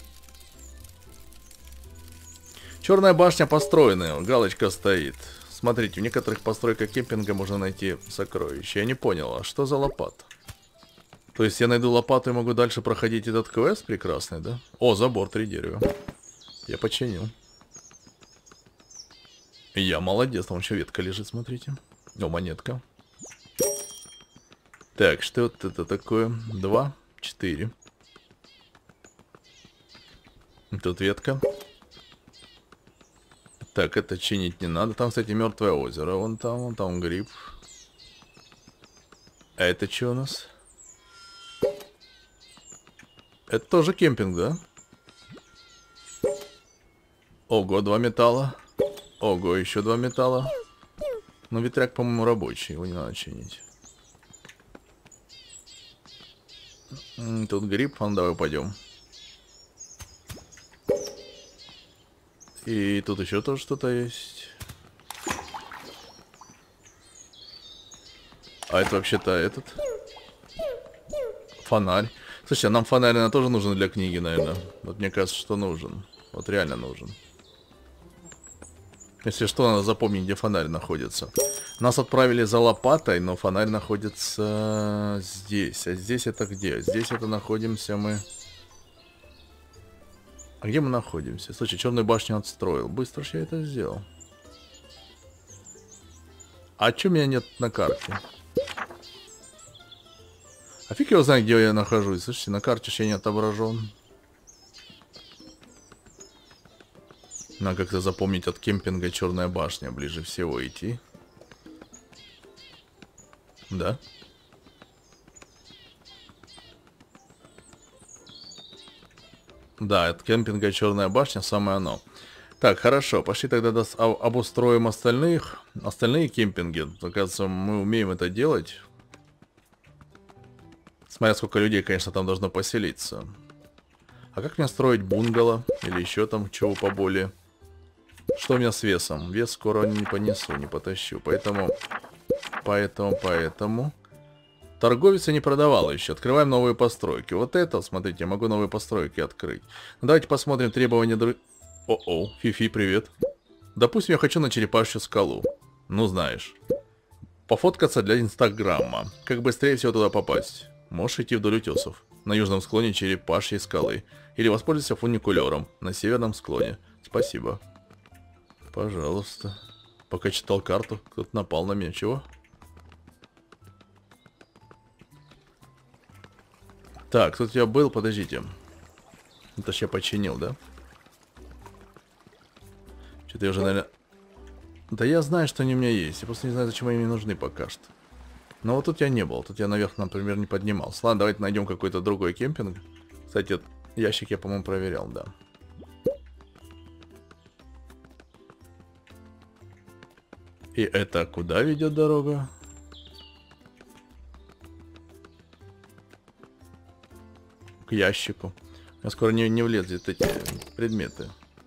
Черная башня построена, галочка стоит. Смотрите, в некоторых постройках кемпинга можно найти сокровища. Я не понял, а что за лопата? То есть я найду лопату и могу дальше проходить этот квест прекрасный, да? О, забор, три дерева. Я починил. Я молодец, там еще ветка лежит, смотрите. О, монетка. Так, что вот это такое? Два, четыре. Тут ветка. Так, это чинить не надо. Там, кстати, мертвое озеро. Вон там, вон там гриб. А это что у нас? Это тоже кемпинг, да? Ого, два металла. Ого, еще два металла. Но ветряк, по-моему, рабочий. Его не надо чинить. Тут гриб. Ну, давай пойдем. И тут еще тоже что-то есть. А это вообще-то этот фонарь. Слушайте, а нам фонарь, наверное, тоже нужен для книги, наверное. Вот мне кажется, что нужен. Вот реально нужен. Если что, надо запомнить, где фонарь находится. Нас отправили за лопатой, но фонарь находится здесь. А здесь это где? Здесь это находимся мы... А где мы находимся? Слушай, черную башню отстроил. Быстро же я это сделал. А чё меня нет на карте? А фиг его знает, где я нахожусь. Слушайте, на карте же я не отображен. Надо как-то запомнить от кемпинга черная башня. Ближе всего идти. Да? Да, от кемпинга черная башня самое оно. Так, хорошо, пошли тогда до... обустроим остальных. Остальные кемпинги. Оказывается, мы умеем это делать. Смотря сколько людей, конечно, там должно поселиться. А как мне строить бунгало? Или еще там чего поболее? Что у меня с весом? Вес скоро не понесу, не потащу. Поэтому... Поэтому, поэтому... Торговица не продавала еще. Открываем новые постройки. Вот это, смотрите, я могу новые постройки открыть. Ну, давайте посмотрим требования дру... О-о, Фифи, привет. Допустим, я хочу на черепашью скалу. Ну, знаешь. Пофоткаться для инстаграма. Как быстрее всего туда попасть? Можешь идти вдоль утесов. На южном склоне черепашьей скалы. Или воспользуйся фуникулером. На северном склоне. Спасибо. Пожалуйста. Пока читал карту, кто-то напал на меня. Чего? Так, тут я был, подождите. Это ж я починил, да? Что-то я уже, наверное... Да я знаю, что они у меня есть. Я просто не знаю, зачем они мне нужны пока что. Но вот тут я не был. Тут я наверх, например, не поднимался. Ладно, давайте найдем какой-то другой кемпинг. Кстати, этот ящик я, по-моему, проверял, да. И это куда ведет дорога? К ящику. Я скоро не, не влезет эти предметы.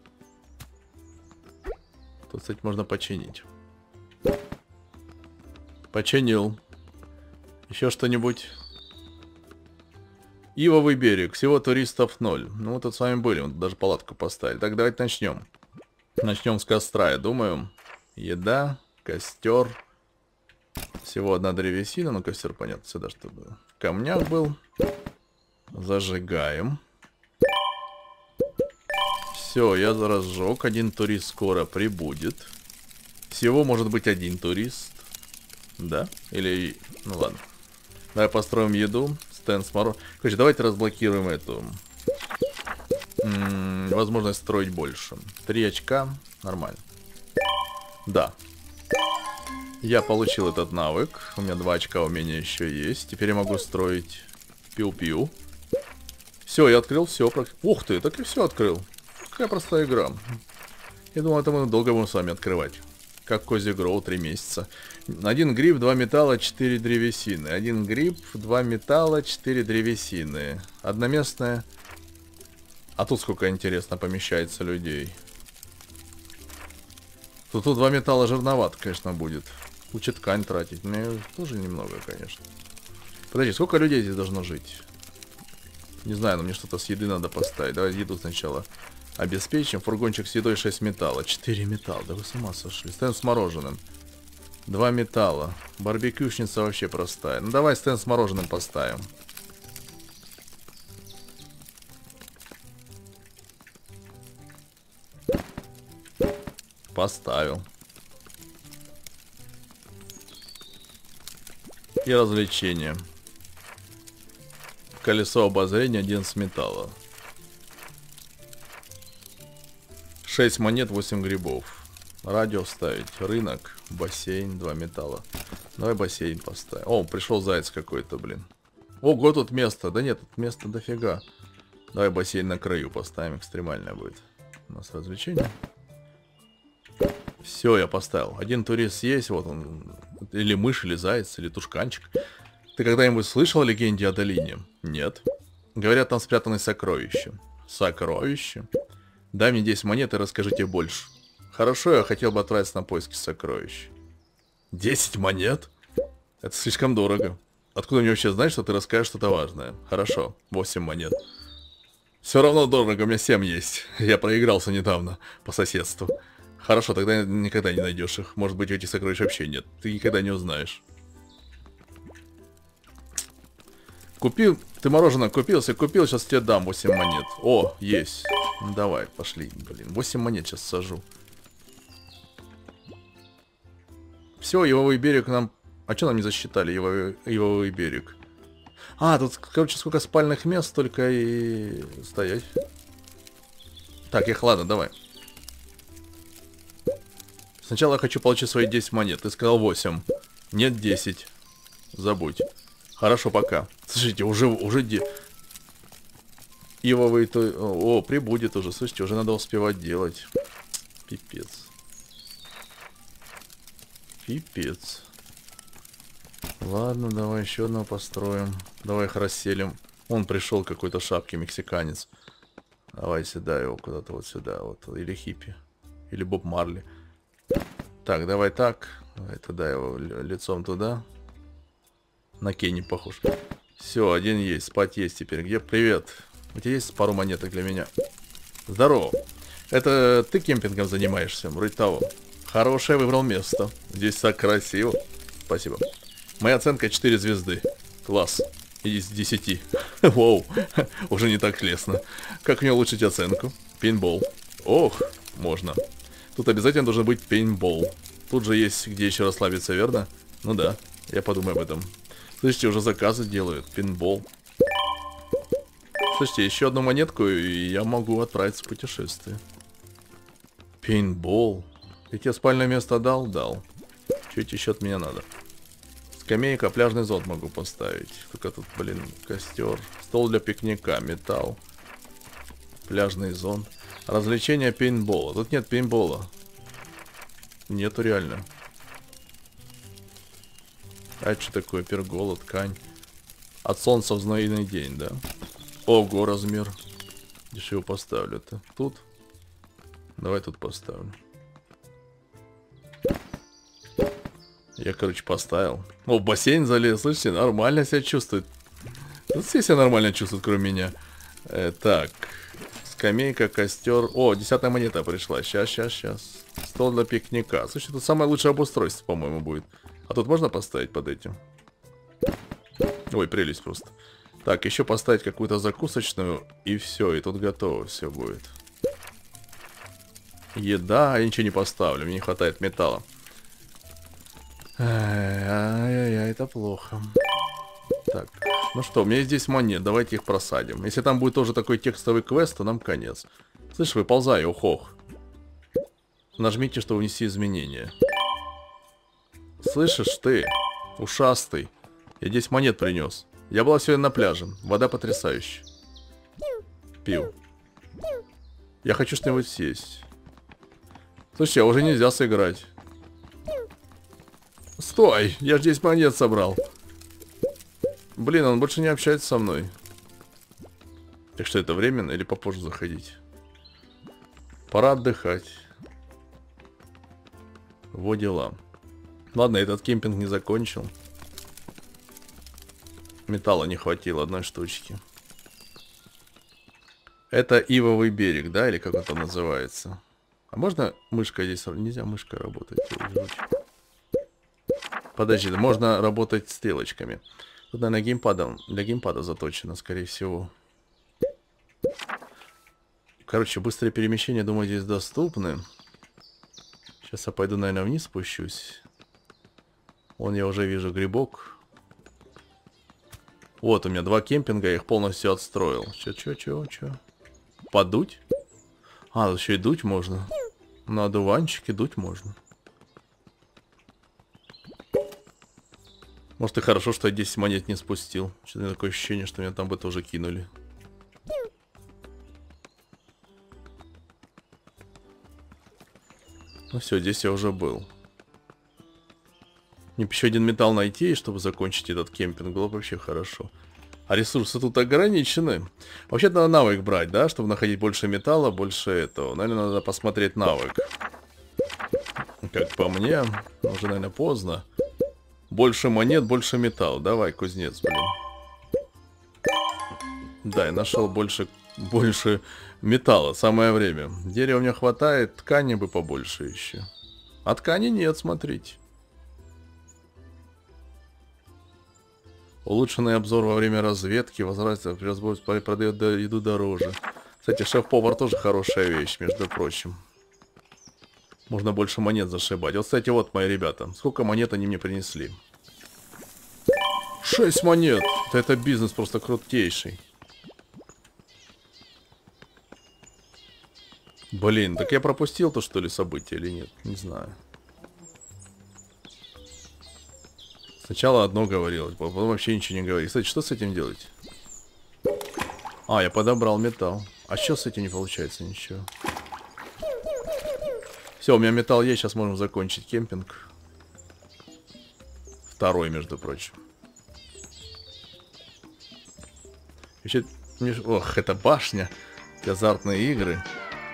Тут, кстати, можно починить. Починил. Еще что-нибудь? Ивовый берег. Всего туристов ноль. Ну, мы тут с вами были. Мы даже палатку поставили. Так, давайте начнем. Начнем с костра, я думаю. Еда, костер. Всего одна древесина. Ну, костер, понятно, сюда чтобы в камнях был. Зажигаем. Все, я разжег. Один турист скоро прибудет. Всего может быть один турист. Да? Или... Ну ладно. Давай построим еду. Стенд с моро... Короче, давайте разблокируем эту... М-м, возможность строить больше. Три очка. Нормально. Да. Я получил этот навык. У меня два очка умения еще есть. Теперь я могу строить пиу-пиу. Все, я открыл все. Ух ты, так и все открыл. Какая простая игра. Я думал, это мы долго будем с вами открывать. Как Кози Гроу, три месяца. Один гриб, два металла, четыре древесины. Один гриб, два металла, четыре древесины. Одноместная. А тут сколько, интересно, помещается людей. Тут, тут два металла жирновато, конечно, будет. Лучше ткань тратить. Но тоже немного, конечно. Подожди, сколько людей здесь должно жить? Не знаю, но мне что-то с еды надо поставить. Давай еду сначала обеспечим. Фургончик с едой, шесть металла. четыре металла, да вы с ума сошли. Стенд с мороженым. два металла. Барбекюшница вообще простая. Ну давай стенд с мороженым поставим. Поставил. И развлечения. Колесо обозрения, одиннадцать металла. шесть монет, восемь грибов. Радио вставить. Рынок. Бассейн, два металла. Давай бассейн поставим. О, пришел заяц какой-то, блин. Ого, тут место. Да нет, тут места дофига. Давай бассейн на краю поставим. Экстремальное будет. У нас развлечение. Все, я поставил. Один турист есть, вот он. Или мышь, или заяц, или тушканчик. Ты когда-нибудь слышал о легенде о долине? Нет. Говорят, там спрятаны сокровища. Сокровища? Дай мне десять монет и расскажите больше. Хорошо, я хотел бы отправиться на поиски сокровищ. десять монет? Это слишком дорого. Откуда мне вообще знать, что ты расскажешь что-то важное? Хорошо, восемь монет. Все равно дорого, у меня семь есть. Я проигрался недавно по соседству. Хорошо, тогда никогда не найдешь их. Может быть, этих сокровищ вообще нет. Ты никогда не узнаешь. Купил, ты мороженое купил, если купил, сейчас тебе дам восемь монет. О, есть. Ну, давай, пошли, блин. восемь монет сейчас сажу. Все, Ивовый берег нам... А что нам не засчитали, Ивовый, Ивовый берег? А, тут, короче, сколько спальных мест, столько и... Стоять. Так, их, ладно, давай. Сначала я хочу получить свои десять монет. Ты сказал восемь. Нет, десять. Забудь. Хорошо, пока. Слушайте, уже, уже де... Ивовый то... О, прибудет уже. Слушайте, уже надо успевать делать. Пипец. Пипец. Ладно, давай еще одного построим. Давай их расселим. Он пришел, какой-то шапки, мексиканец. Давай сюда его, куда-то вот сюда. Вот. Или хиппи. Или Боб Марли. Так, давай так. Давай туда его, лицом туда. На Кенни похож. Все, один есть, спать есть теперь. Где? Привет. У тебя есть пару монеток для меня? Здорово. Это ты кемпингом занимаешься? Вроде того. Хорошее выбрал место. Здесь так красиво. Спасибо. Моя оценка четыре звезды. Класс. Из десяти. Воу. Уже не так лестно. Как мне улучшить оценку? Пейнтбол. Ох, можно. Тут обязательно должен быть пейнтбол. Тут же есть где еще расслабиться, верно? Ну да, я подумаю об этом. Слышите, уже заказы делают. Пейнтбол. Слушайте, еще одну монетку, и я могу отправиться в путешествие. Пейнтбол. Я тебе спальное место дал? Дал. Чуть еще от меня надо. Скамейка, пляжный зонт могу поставить. Только тут, блин, костер. Стол для пикника, металл. Пляжный зонт. Развлечение пейнтбола. Тут нет пейнтбола. Нету реально. А это что такое? Пергола, ткань. От солнца в знойный день, да? Ого, размер. Где же его поставлю-то? Тут? Давай тут поставлю. Я, короче, поставил. О, в бассейн залез. Слышите, нормально себя чувствует. Тут все себя нормально чувствуют, кроме меня. Э, так. Скамейка, костер. О, десятая монета пришла. Сейчас, сейчас, сейчас. Стол для пикника. Слушай, тут самое лучшее обустройство, по-моему, будет. А тут можно поставить под этим? Ой, прелесть просто. Так, еще поставить какую-то закусочную. И все, и тут готово все будет. Еда, я ничего не поставлю. Мне не хватает металла. Ай-яй-яй, это плохо. Так, ну что, у меня здесь монет, давайте их просадим. Если там будет тоже такой текстовый квест, то нам конец. Слышь, выползай, ухох. Нажмите, чтобы внести изменения. Слышишь ты, ушастый? Я десять монет принес. Я была сегодня на пляже, вода потрясающая. Пил. Я хочу что-нибудь съесть. Слушай, а уже нельзя сыграть. Стой, я же десять монет собрал. Блин, он больше не общается со мной. Так что это временно или попозже заходить? Пора отдыхать. Вот дела. Ладно, этот кемпинг не закончил. Металла не хватило, одной штучки. Это ивовый берег, да? Или как это называется? А можно мышкой здесь... Нельзя мышкой работать. Подожди, можно работать стрелочками. Тут, наверное, геймпадом, для геймпада заточено, скорее всего. Короче, быстрые перемещения, думаю, здесь доступны. Сейчас я пойду, наверное, вниз спущусь. Вон я уже вижу грибок. Вот у меня два кемпинга, я их полностью отстроил. Чё, чё, чё, чё? Подуть? А, тут еще и дуть можно. На одуванчике дуть можно. Может, и хорошо, что я десять монет не спустил. Что-то такое ощущение, что меня там бы тоже кинули. Ну все, здесь я уже был. Мне еще один металл найти, чтобы закончить этот кемпинг, было бы вообще хорошо. А ресурсы тут ограничены. Вообще-то надо навык брать, да? Чтобы находить больше металла, больше этого. Наверное, надо посмотреть навык. Как по мне, уже, наверное, поздно. Больше монет, больше металла. Давай, кузнец, блин. Да, я нашел больше, больше металла. Самое время. Дерева у меня хватает, ткани бы побольше еще. А ткани нет, смотрите. Улучшенный обзор во время разведки. Возвращается, при разборе продает еду дороже. Кстати, шеф-повар тоже хорошая вещь, между прочим. Можно больше монет зашибать. Вот, кстати, вот мои ребята. Сколько монет они мне принесли? шесть монет. Да это бизнес просто крутейший. Блин, так я пропустил то, что ли, событие или нет? Не знаю. Сначала одно говорилось, потом вообще ничего не говорит. Кстати, что с этим делать? А, я подобрал металл. А что с этим не получается ничего? Все, у меня металл есть, сейчас можем закончить кемпинг. Второй, между прочим. Еще... Ох, это башня. Азартные игры.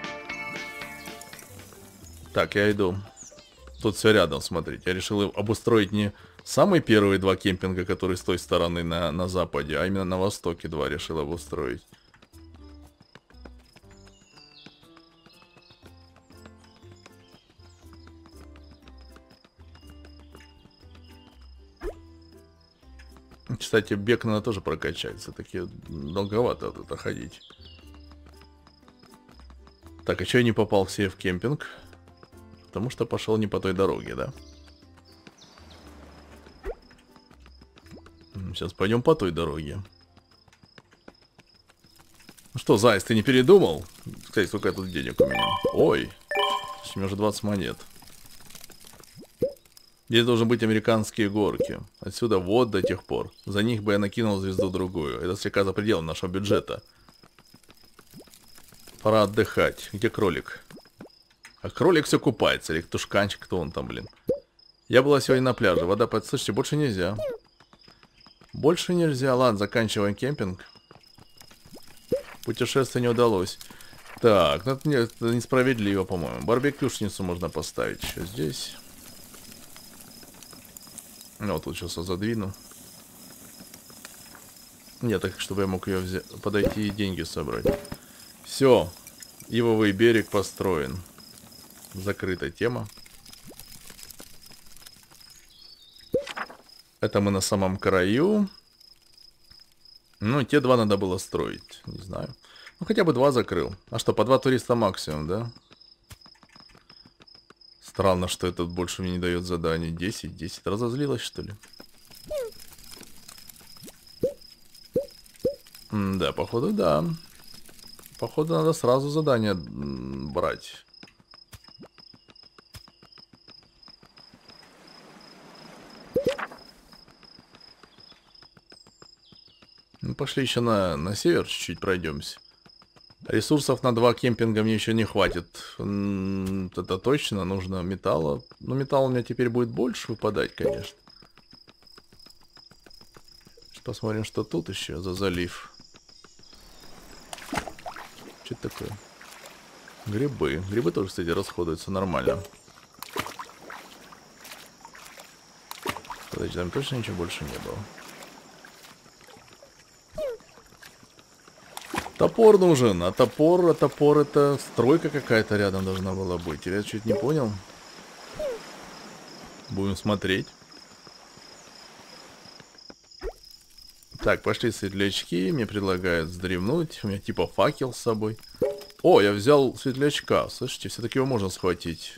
Так, я иду. Тут все рядом, смотрите. Я решил обустроить не самые первые два кемпинга, которые с той стороны на, на западе, а именно на востоке два решил обустроить. Кстати, бег надо тоже прокачать. Все-таки долговато тут ходить. Так, а что я не попал к себе в кемпинг? Потому что пошел не по той дороге, да? Сейчас пойдем по той дороге. Ну что, Зайц, ты не передумал? Кстати, сколько тут денег у меня? Ой, у меня уже двадцать монет. Здесь должны быть американские горки. Отсюда вот до тех пор. За них бы я накинул звезду другую. Это слегка за пределом нашего бюджета. Пора отдыхать. Где кролик? А кролик все купается. Или тушканчик, кто он там, блин. Я была сегодня на пляже. Вода под... Слушайте, больше нельзя. Больше нельзя. Ладно, заканчиваем кемпинг. Путешествие не удалось. Так, ну это, не, это несправедливо, по-моему. Барбекюшницу можно поставить еще здесь. Ну, вот тут сейчас я задвину. Нет, так, чтобы я мог ее взять, подойти и деньги собрать. Все. Ивовый берег построен. Закрытая тема. Это мы на самом краю. Ну, те два надо было строить. Не знаю. Ну, хотя бы два закрыл. А что, по два туриста максимум, да? Странно, что этот больше мне не дает заданий. десять, десять. Разозлилась, что ли? М да, походу, да. Походу, надо сразу задание брать. Ну, пошли еще на, на север чуть-чуть пройдемся. Ресурсов на два кемпинга мне еще не хватит. Это точно, нужно металла. Но металл у меня теперь будет больше выпадать, конечно. Посмотрим, что тут еще за залив. Что это такое? Грибы. Грибы тоже, кстати, расходуются нормально. Подожди, там точно ничего больше не было. Топор нужен, а топор, а топор это стройка какая-то рядом должна была быть. Я чуть не понял. Будем смотреть. Так, пошли светлячки. Мне предлагают вздремнуть. У меня типа факел с собой. О, я взял светлячка. Слышите, все-таки его можно схватить.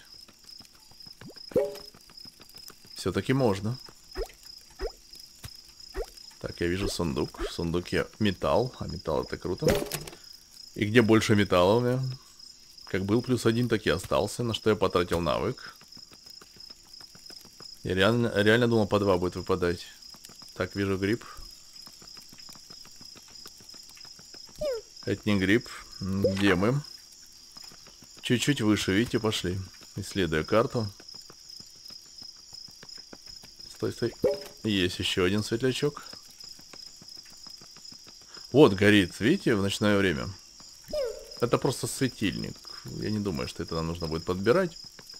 Все-таки можно. Так, я вижу сундук. В сундуке металл. А металл это круто. И где больше металла у меня? Как был плюс один, так и остался. На что я потратил навык. Я реально, реально думал, по два будет выпадать. Так, вижу гриб. Это не гриб. Где мы? Чуть-чуть выше, видите, пошли. Исследуя карту. Стой, стой. Есть еще один светлячок. Вот горит, видите, в ночное время. Это просто светильник. Я не думаю, что это нам нужно будет подбирать.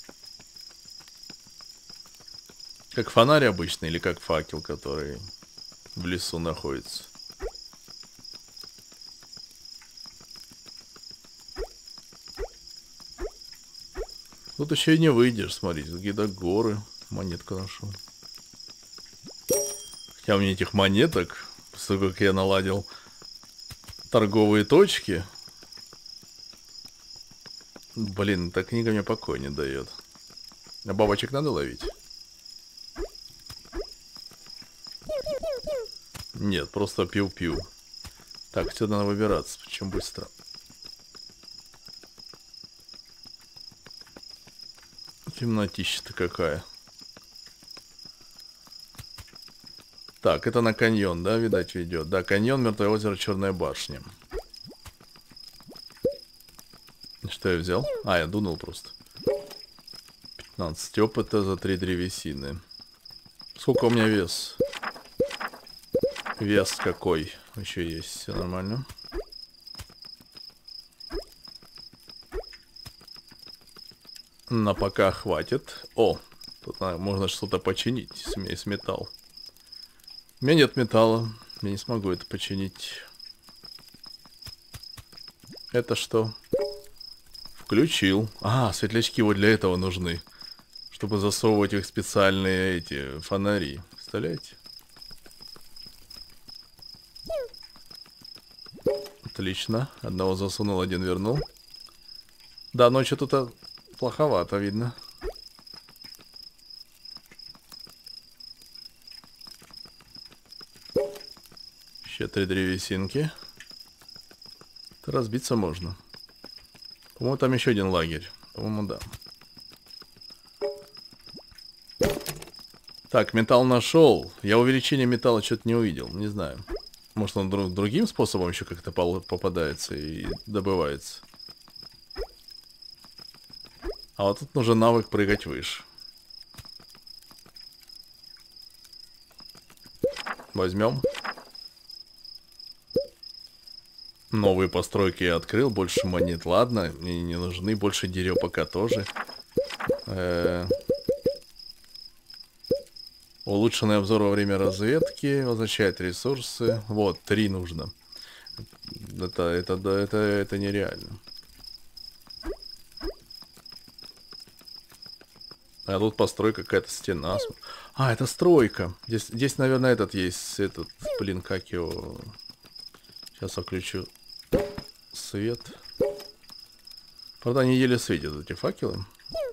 Как фонарь обычный или как факел, который в лесу находится. Тут еще и не выйдешь, смотрите, какие-то горы. Монетку нашел. Хотя у меня этих монеток, после того, как я наладил торговые точки. Блин, эта книга мне покоя не дает. А бабочек надо ловить? Нет, просто пиу-пиу. Так, отсюда надо выбираться, причем быстро. Темнотища-то какая. Так, это на каньон, да, видать, ведет. Да, каньон, Мертвое озеро, Черная башня. Что я взял? А, я дунул просто. пятнадцать опыта за три древесины. Сколько у меня вес? Вес какой? Еще есть, все нормально. На пока хватит. О, тут можно что-то починить, если у меня есть металл. У меня нет металла. Я не смогу это починить. Это что? Включил. А, светлячки вот для этого нужны. Чтобы засовывать их в специальные эти фонари. Представляете? Отлично. Одного засунул, один вернул. Да, но что-то плоховато видно. Еще три древесинки. Это разбиться можно. По-моему, там еще один лагерь. По-моему, да. Так, металл нашел. Я увеличение металла что-то не увидел. Не знаю. Может, он друг, другим способом еще как-то попадается и добывается. А вот тут нужен навык прыгать выше. Возьмем. Новые постройки я открыл. Больше монет, ладно. Мне не нужны. Больше дерева пока тоже. Э-э- Улучшенный обзор во время разведки. Возвращает ресурсы. Вот, три нужно. Это, это, это, это, это нереально. А тут постройка, какая-то стена. А, это стройка. Здесь, здесь, наверное, этот есть. Этот, блин, как его... Сейчас отключу свет. Правда, они еле светят, эти факелы.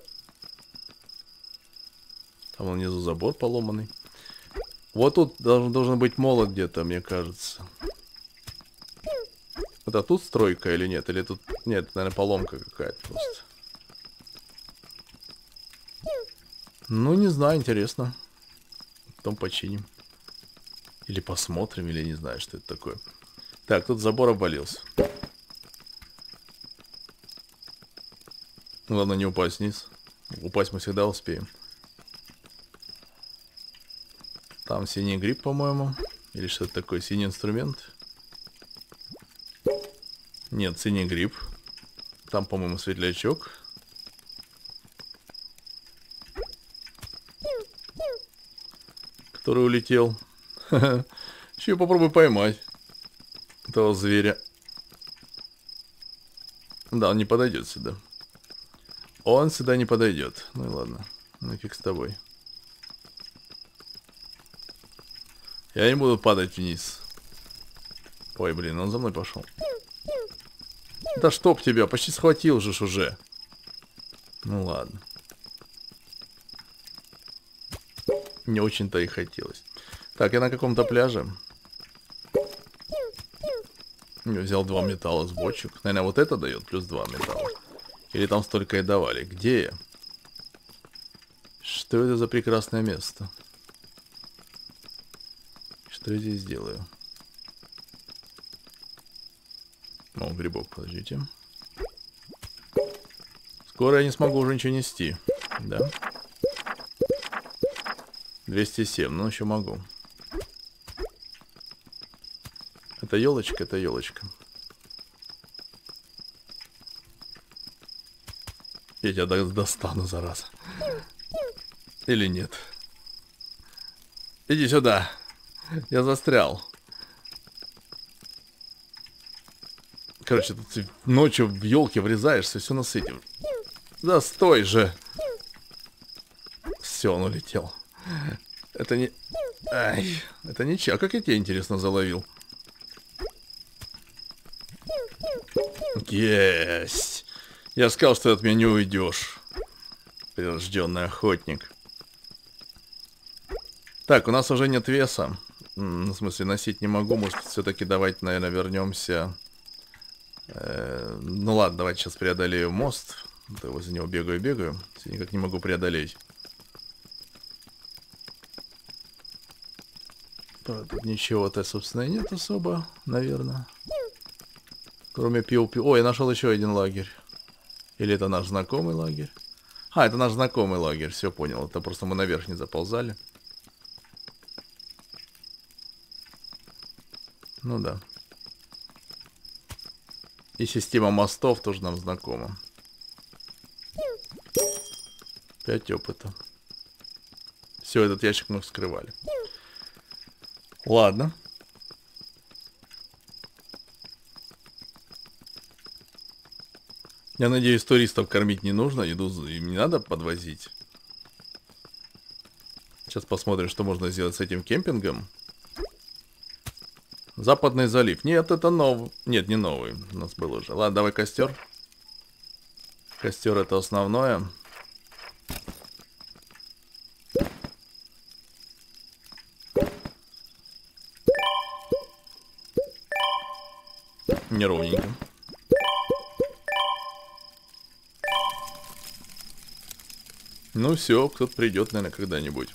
Там внизу забор поломанный. Вот тут должен, должен быть молот где-то, мне кажется. Это тут стройка или нет? Или тут... Нет, наверное, поломка какая-то просто. Ну, не знаю, интересно. Потом починим. Или посмотрим, или не знаю, что это такое. Так, тут забор обвалился. Главное не упасть вниз. Упасть мы всегда успеем. Там синий гриб, по-моему. Или что-то такое, синий инструмент. Нет, синий гриб. Там, по-моему, светлячок. Который улетел. Еще попробуй поймать этого зверя. Да, он не подойдет сюда. Он сюда не подойдет. Ну и ладно. Ну фиг с тобой. Я не буду падать вниз. Ой, блин, он за мной пошел. Да чтоб тебя, почти схватил же ж уже. Ну ладно. Не очень-то и хотелось. Так, я на каком-то пляже. Я взял два металла с бочек. Наверное, вот это дает плюс два металла. Или там столько и давали. Где я? Что это за прекрасное место? Что я здесь делаю? О, грибок, подождите. Скоро я не смогу уже ничего нести. Да? двести семь, ну еще могу. Это елочка, это елочка. Я тебя достану, зараза. Или нет? Иди сюда. Я застрял. Короче, тут ночью в елке врезаешься, все насытим. Да стой же. Все, он улетел. Это не... Ай, это ничего. А как я тебя, интересно, заловил? Есть. Я сказал, что ты от меня не уйдешь. Прирожденный охотник. Так, у нас уже нет веса. В смысле, носить не могу. Может, все-таки давайте, наверное, вернемся. Э, ну ладно, давайте сейчас преодолею мост. Я возле него бегаю-бегаю. Никак не могу преодолеть. Тут ничего-то, собственно, и нет особо, наверное. Кроме пиу-пиу. Ой, я нашел еще один лагерь. Или это наш знакомый лагерь? А, это наш знакомый лагерь, все понял. Это просто мы наверх не заползали. Ну да. И система мостов тоже нам знакома. Пять опыта. Все, этот ящик мы вскрывали. Ладно. Я надеюсь, туристов кормить не нужно, еду им не надо подвозить. Сейчас посмотрим, что можно сделать с этим кемпингом. Западный залив. Нет, это новый. Нет, не новый. У нас был уже. Ладно, давай костер. Костер это основное. Неровненько. Ну все, кто-то придет, наверное, когда-нибудь.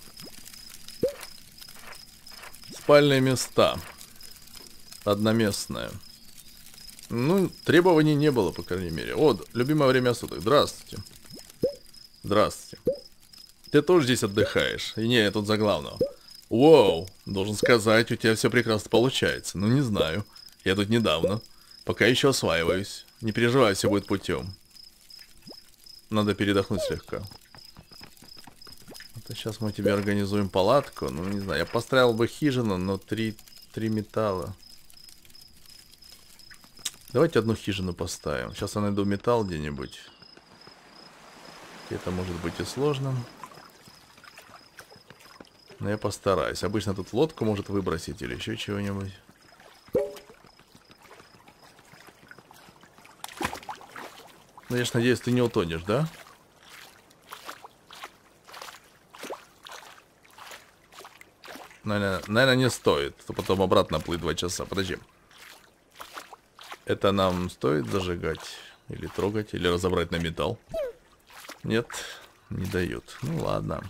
Спальные места. Одноместное. Ну, требований не было, по крайней мере. О, любимое время суток. Здравствуйте. Здравствуйте. Ты тоже здесь отдыхаешь? И не, я тут за главного. Воу, должен сказать, у тебя все прекрасно получается. Ну, не знаю. Я тут недавно. Пока еще осваиваюсь. Не переживай, все будет путем. Надо передохнуть слегка. Это сейчас мы тебе организуем палатку. Ну, не знаю, я построил бы хижину, но три, три металла. Давайте одну хижину поставим. Сейчас я найду металл где-нибудь. Это может быть и сложно. Но я постараюсь. Обычно тут лодку может выбросить или еще чего-нибудь. Ну, я ж надеюсь, ты не утонешь, да? Наверное, наверное, не стоит. То потом обратно плыть два часа. Подожди. Это нам стоит зажигать? Или трогать? Или разобрать на металл? Нет, не дают. Ну ладно.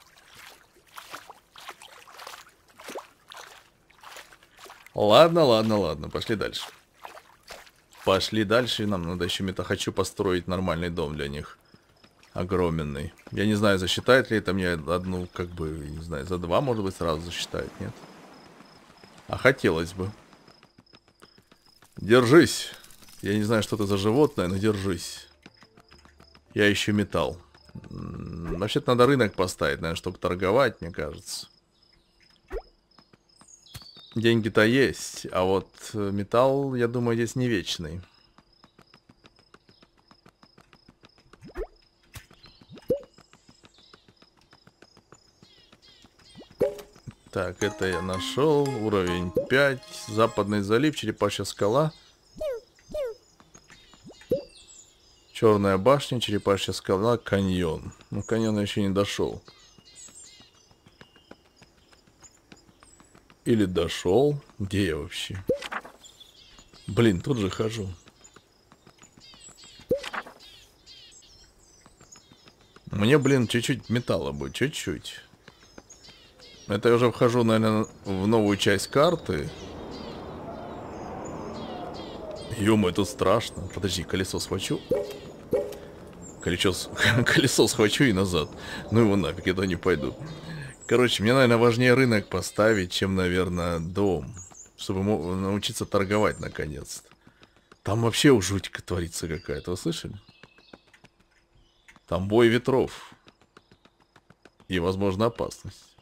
Ладно, ладно, ладно. Пошли дальше. Пошли дальше. Нам надо еще металл. Хочу построить нормальный дом для них. Огроменный. Я не знаю, засчитает ли это мне одну, как бы, не знаю, за два, может быть, сразу засчитает, нет? А хотелось бы. Держись. Я не знаю, что это за животное, но держись. Я ищу металл. Вообще-то надо рынок поставить, наверное, чтобы торговать, мне кажется. Деньги-то есть, а вот металл, я думаю, здесь не вечный. Так, это я нашел. Уровень пять. Западный залив, черепашья скала. Черная башня, черепашья скала, каньон. Ну, каньон я еще не дошел. Или дошел. Где я вообще? Блин, тут же хожу. Мне, блин, чуть-чуть металла будет, чуть-чуть. Это я уже вхожу, наверное, в новую часть карты. Ё-моё, тут страшно. Подожди, колесо схвачу. Колесо, колесо схвачу и назад. Ну его нафиг, я туда не пойду. Короче, мне, наверное, важнее рынок поставить, чем, наверное, дом. Чтобы научиться торговать, наконец-то. Там вообще жутька творится какая-то, вы слышали? Там бой ветров. И, возможно, опасность.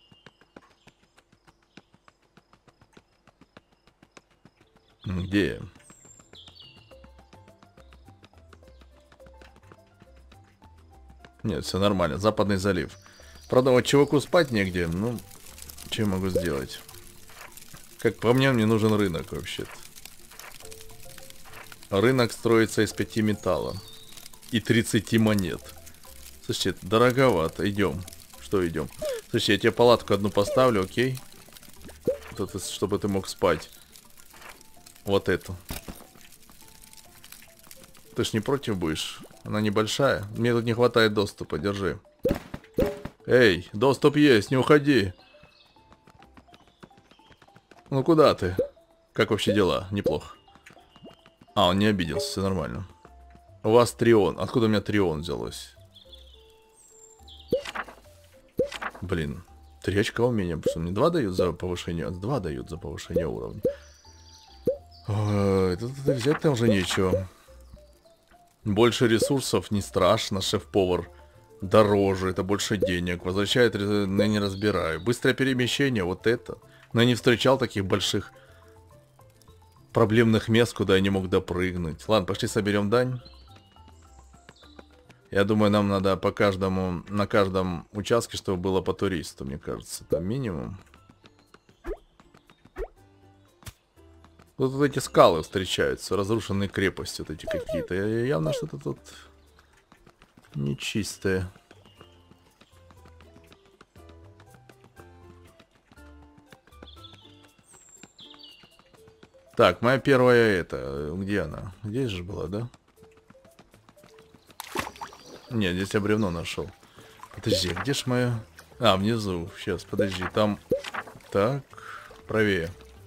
Где я? Нет, все нормально. Западный залив. Правда, вот чуваку спать негде. Ну, что я могу сделать? Как по мне, мне нужен рынок вообще-то. Рынок строится из пяти металла. И тридцати монет. Слушайте, это дороговато. Идем. Что идем? Слушайте, я тебе палатку одну поставлю, окей? Вот это, чтобы ты мог спать. Вот эту. Ты ж не против будешь? Она небольшая. Мне тут не хватает доступа, держи. Эй, доступ есть, не уходи. Ну куда ты? Как вообще дела? Неплохо. А, он не обиделся, все нормально. У вас трион. Откуда у меня трион взялось? Блин. Три очка умения. Потому что мне два дают за повышение. Два дают за повышение уровня. Ой, тут взять там уже нечего. Больше ресурсов, не страшно. Шеф-повар дороже, это больше денег. Возвращает, я не разбираю. Быстрое перемещение, вот это. Но я не встречал таких больших проблемных мест, куда я не мог допрыгнуть. Ладно, пошли соберем дань. Я думаю, нам надо по каждому, на каждом участке, чтобы было по туристу, мне кажется. Там минимум. Вот, вот эти скалы встречаются, разрушенные крепости вот эти какие-то. Явно что-то тут нечистое. Так, моя первая это... Где она? Здесь же была, да? Нет, здесь я бревно нашел. Подожди, где ж моя... А, внизу. Сейчас, подожди, там... Так, правее.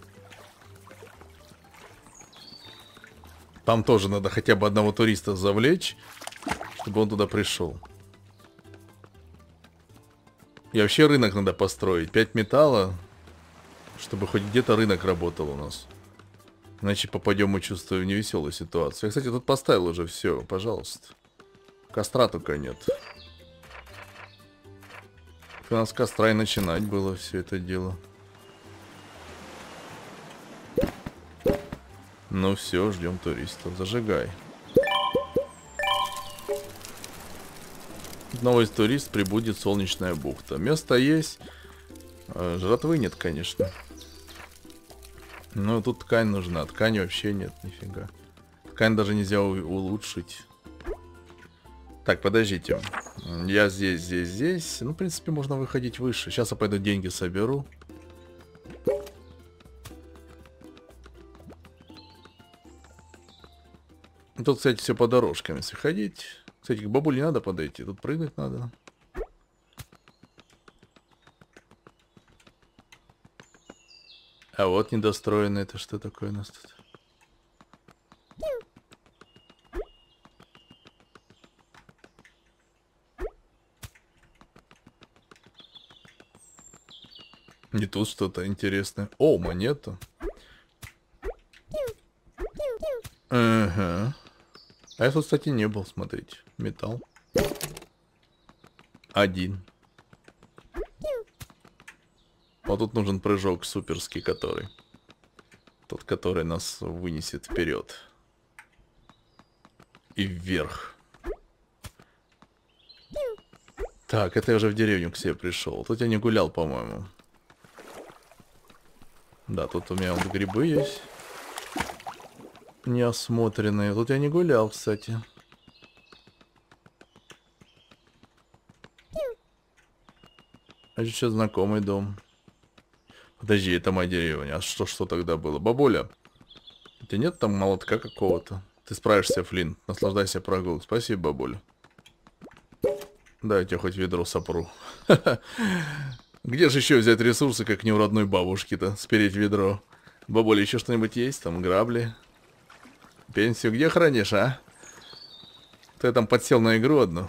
Там тоже надо хотя бы одного туриста завлечь, чтобы он туда пришел. И вообще рынок надо построить. Пять металла, чтобы хоть где-то рынок работал у нас. Иначе попадем, мы чувствую, в невеселую ситуацию. Я, кстати, тут поставил уже все, пожалуйста. Костра только нет. У нас костра и начинать было все это дело. Ну все, ждем туристов. Зажигай. Новый турист прибудет, Солнечная бухта. Место есть. Жратвы нет, конечно. Но тут ткань нужна. Ткани вообще нет, нифига. Ткань даже нельзя улучшить. Так, подождите. Я здесь, здесь, здесь. Ну, в принципе, можно выходить выше. Сейчас я пойду деньги соберу. Тут, кстати, все по дорожкам, если ходить. Кстати, к бабуле надо подойти. Тут прыгать надо. А вот недостроенный. Это что такое у нас тут? Не тут что-то интересное. О, монета. Ага. А я тут, кстати, не был, смотрите. Металл. Один. Вот тут нужен прыжок суперский, который. Тот, который нас вынесет вперед. И вверх. Так, это я уже в деревню к себе пришел. Тут я не гулял, по-моему. Да, тут у меня вот грибы есть. Неосмотренные. Тут я не гулял, кстати. А еще знакомый дом. Подожди, это моя деревня. А что, что тогда было? Бабуля, у тебя нет там молотка какого-то? Ты справишься, Флинн. Наслаждайся прогулкой. Спасибо, бабуля. Да, я тебе хоть ведро сопру. Где же еще взять ресурсы, как не у родной бабушки-то? Спереть ведро. Бабуля, еще что-нибудь есть? Там грабли? Пенсию где хранишь, а? Ты там подсел на игру одну.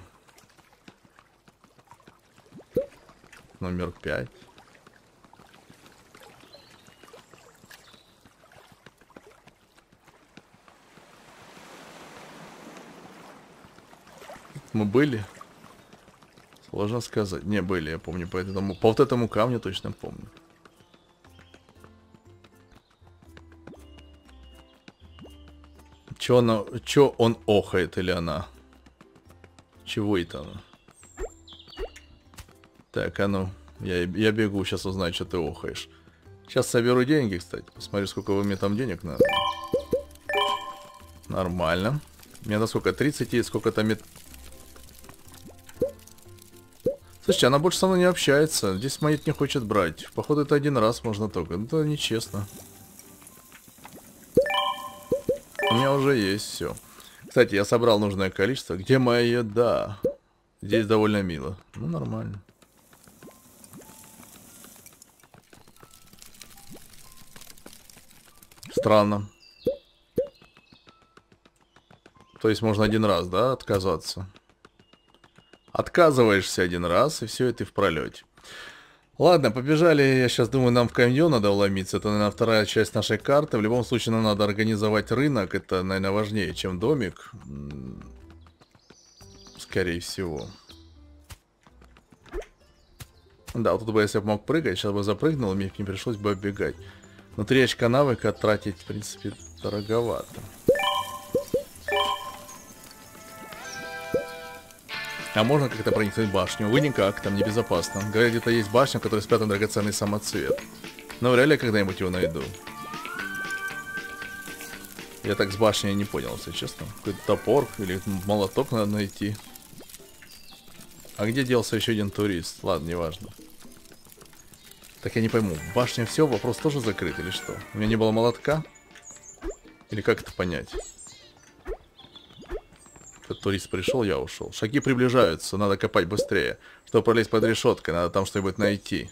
Номер пять. Мы были? Сложно сказать. Не, были, я помню. По этому, по вот этому камню точно помню. Чё, она, чё он охает или она? Чего это она? Так, а ну. Я, я бегу, сейчас узнаю, что ты охаешь. Сейчас соберу деньги, кстати. Посмотрю, сколько вы мне там денег надо. Нормально. Мне на сколько? тридцать и сколько-то мет... Слушайте, она больше со мной не общается. Здесь монет не хочет брать. Походу, это один раз можно только. Ну, это нечестно. У меня уже есть все. Кстати, я собрал нужное количество. Где моя еда? Здесь довольно мило. Ну, нормально. Странно. То есть можно один раз, да, отказаться? Отказываешься один раз, и все, и ты в пролете. Ладно, побежали. Я сейчас думаю, нам в каньон надо уломиться. Это, наверное, вторая часть нашей карты. В любом случае, нам надо организовать рынок. Это, наверное, важнее, чем домик. Скорее всего. Да, вот тут бы, если бы мог прыгать, сейчас бы запрыгнул, мне не пришлось бы оббегать. Но три очка навыка тратить, в принципе, дороговато. А можно как-то проникнуть в башню? Вы никак, там небезопасно. Говорят, где-то есть башня, в которой спрятан драгоценный самоцвет. Но вряд ли я когда-нибудь его найду. Я так с башней не понял, если честно. Какой-то топор или молоток надо найти. А где делся еще один турист? Ладно, неважно. Так я не пойму, башня все, вопрос тоже закрыт или что? У меня не было молотка? Или как это понять? Этот турист пришел, я ушел. Шаги приближаются, надо копать быстрее. Чтобы пролезть под решеткой, надо там что-нибудь найти.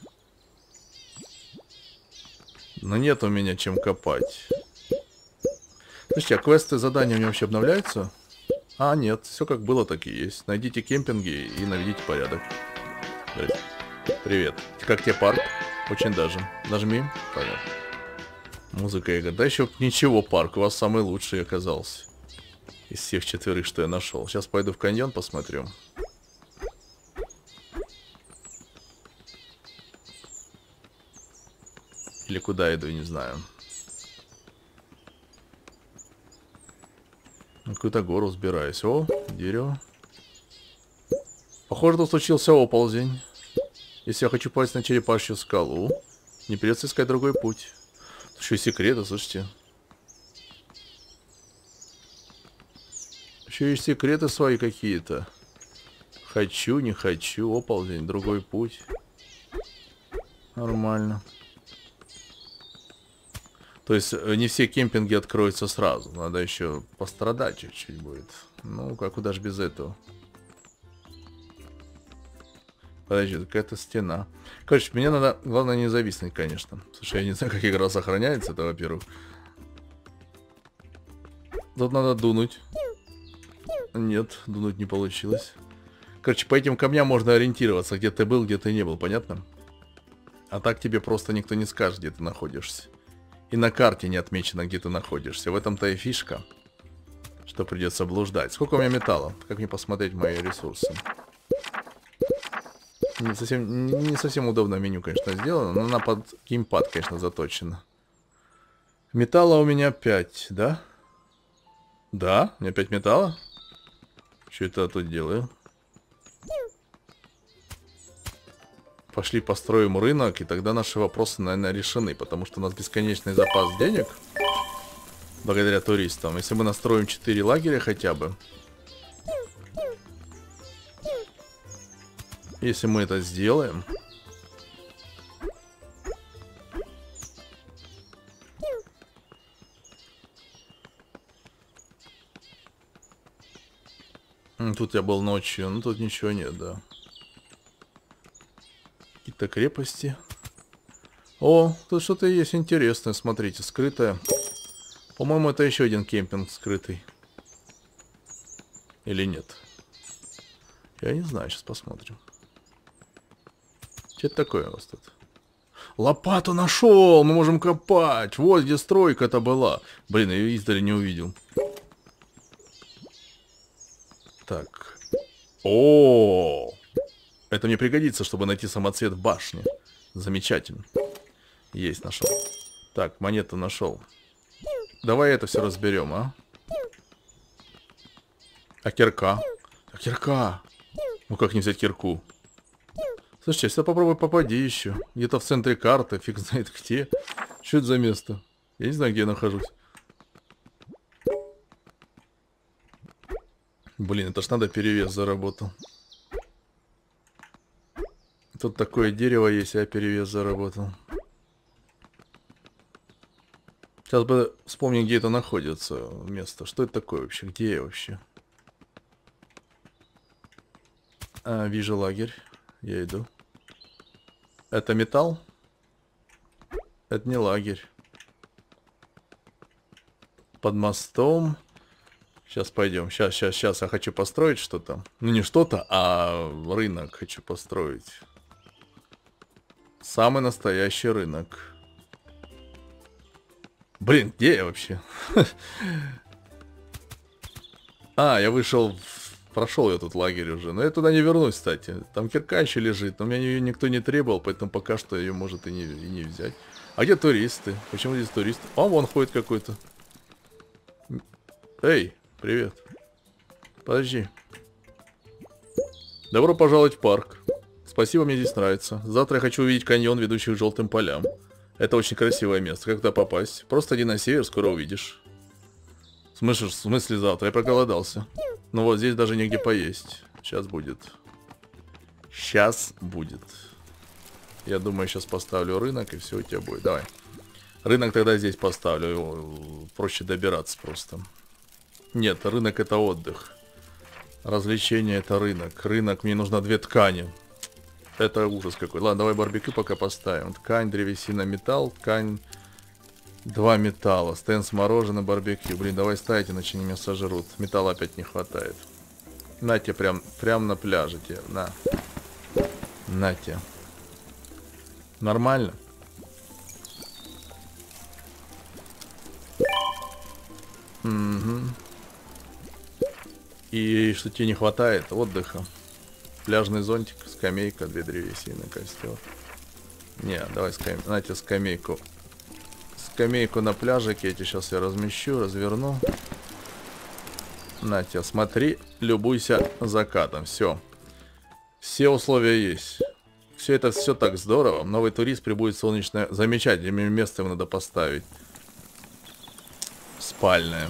Но нет у меня чем копать. Слушайте, а квесты, задания у меня вообще обновляются? А, нет, все как было, так и есть. Найдите кемпинги и наведите порядок. Привет. Как тебе парк? Очень даже. Нажми. Понятно. Музыка игр. Да еще ничего, парк. У вас самый лучший оказался. Из всех четверых, что я нашел. Сейчас пойду в каньон, посмотрю. Или куда иду, не знаю. На какую-то гору взбираюсь. О, дерево. Похоже, тут случился оползень. Если я хочу попасть на черепашью скалу, не придется искать другой путь. Тут еще и секреты, слушайте. Еще есть секреты свои какие-то. Хочу, не хочу, оползень, другой путь. Нормально. То есть не все кемпинги откроются сразу. Надо еще пострадать чуть-чуть будет. Ну, как куда же без этого? Подожди, какая-то стена. Короче, мне надо, главное, не зависнуть, конечно. Слушай, я не знаю, как игра сохраняется, это во-первых. Тут надо дунуть. Нет, дунуть не получилось. Короче, по этим камням можно ориентироваться, где ты был, где ты не был, понятно? А так тебе просто никто не скажет, где ты находишься. И на карте не отмечено, где ты находишься. В этом-то и фишка, что придется блуждать. Сколько у меня металла? Как мне посмотреть мои ресурсы? Не совсем, не совсем удобное меню, конечно, сделано, но она под геймпад, конечно, заточена. Металла у меня пять, да? Да? У меня пять металла? Что это я тут делаю? Пошли построим рынок, и тогда наши вопросы, наверное, решены. Потому что у нас бесконечный запас денег. Благодаря туристам. Если мы настроим четыре лагеря хотя бы. Если мы это сделаем. Тут я был ночью, но тут ничего нет, да. Какие-то крепости. О, тут что-то есть интересное, смотрите, скрытое. По-моему, это еще один кемпинг скрытый. Или нет? Я не знаю, сейчас посмотрим. Что это такое у вас тут? Лопату нашел! Мы можем копать! Вот где стройка-то была. Блин, я ее издали не увидел. Так. О, это мне пригодится, чтобы найти самоцвет в башне. Замечательно. Есть, нашел. Так, монету нашел. Давай это все разберем, а? А кирка? А кирка? Ну как не взять кирку? Слушай, сейчас попробуй попади еще. Где-то в центре карты, фиг знает где. Что это за место? Я не знаю, где я нахожусь. Блин, это ж надо перевес заработал. Тут такое дерево есть, я перевес заработал. Сейчас бы вспомнить, где это находится место. Что это такое вообще? Где я вообще? А, вижу лагерь. Я иду. Это металл? Это не лагерь. Под мостом. Сейчас пойдем. Сейчас, сейчас, сейчас. Я хочу построить что-то. Ну не что-то, а рынок хочу построить. Самый настоящий рынок. Блин, где я вообще? А, я вышел... Прошел я тут лагерь уже. Но я туда не вернусь, кстати. Там кирка еще лежит. Но у меня ее никто не требовал, поэтому пока что ее может и не, и не взять. А где туристы? Почему здесь туристы? А, вон ходит какой-то. Эй, привет. Подожди. Добро пожаловать в парк. Спасибо, мне здесь нравится. Завтра я хочу увидеть каньон, ведущий к желтым полям. Это очень красивое место. Как туда попасть? Просто иди на север, скоро увидишь. В смысле, в смысле завтра? Я проголодался. Ну вот, здесь даже негде поесть. Сейчас будет. Сейчас будет. Я думаю, сейчас поставлю рынок, и все у тебя будет. Давай. Рынок тогда здесь поставлю. Его проще добираться просто. Нет, рынок это отдых. Развлечение это рынок. Рынок, мне нужно две ткани. Это ужас какой. Ладно, давай барбекю пока поставим. Ткань, древесина, металл. Ткань, два металла. Стенд с мороженым, барбекю. Блин, давай ставить, иначе они меня сожрут. Металла опять не хватает. На тебе прям, прям на пляже тебе. На. На тебе. Нормально? Угу. И что тебе не хватает? Отдыха. Пляжный зонтик, скамейка, две древесины, костер. Не, давай скамейку. На тебе скамейку. Скамейку на пляжике. Я тебе сейчас я размещу, разверну. На тебе, смотри, любуйся закатом. Все. Все условия есть. Все это все так здорово. Новый турист прибудет в солнечное... Замечательное место ему надо поставить. Спальное.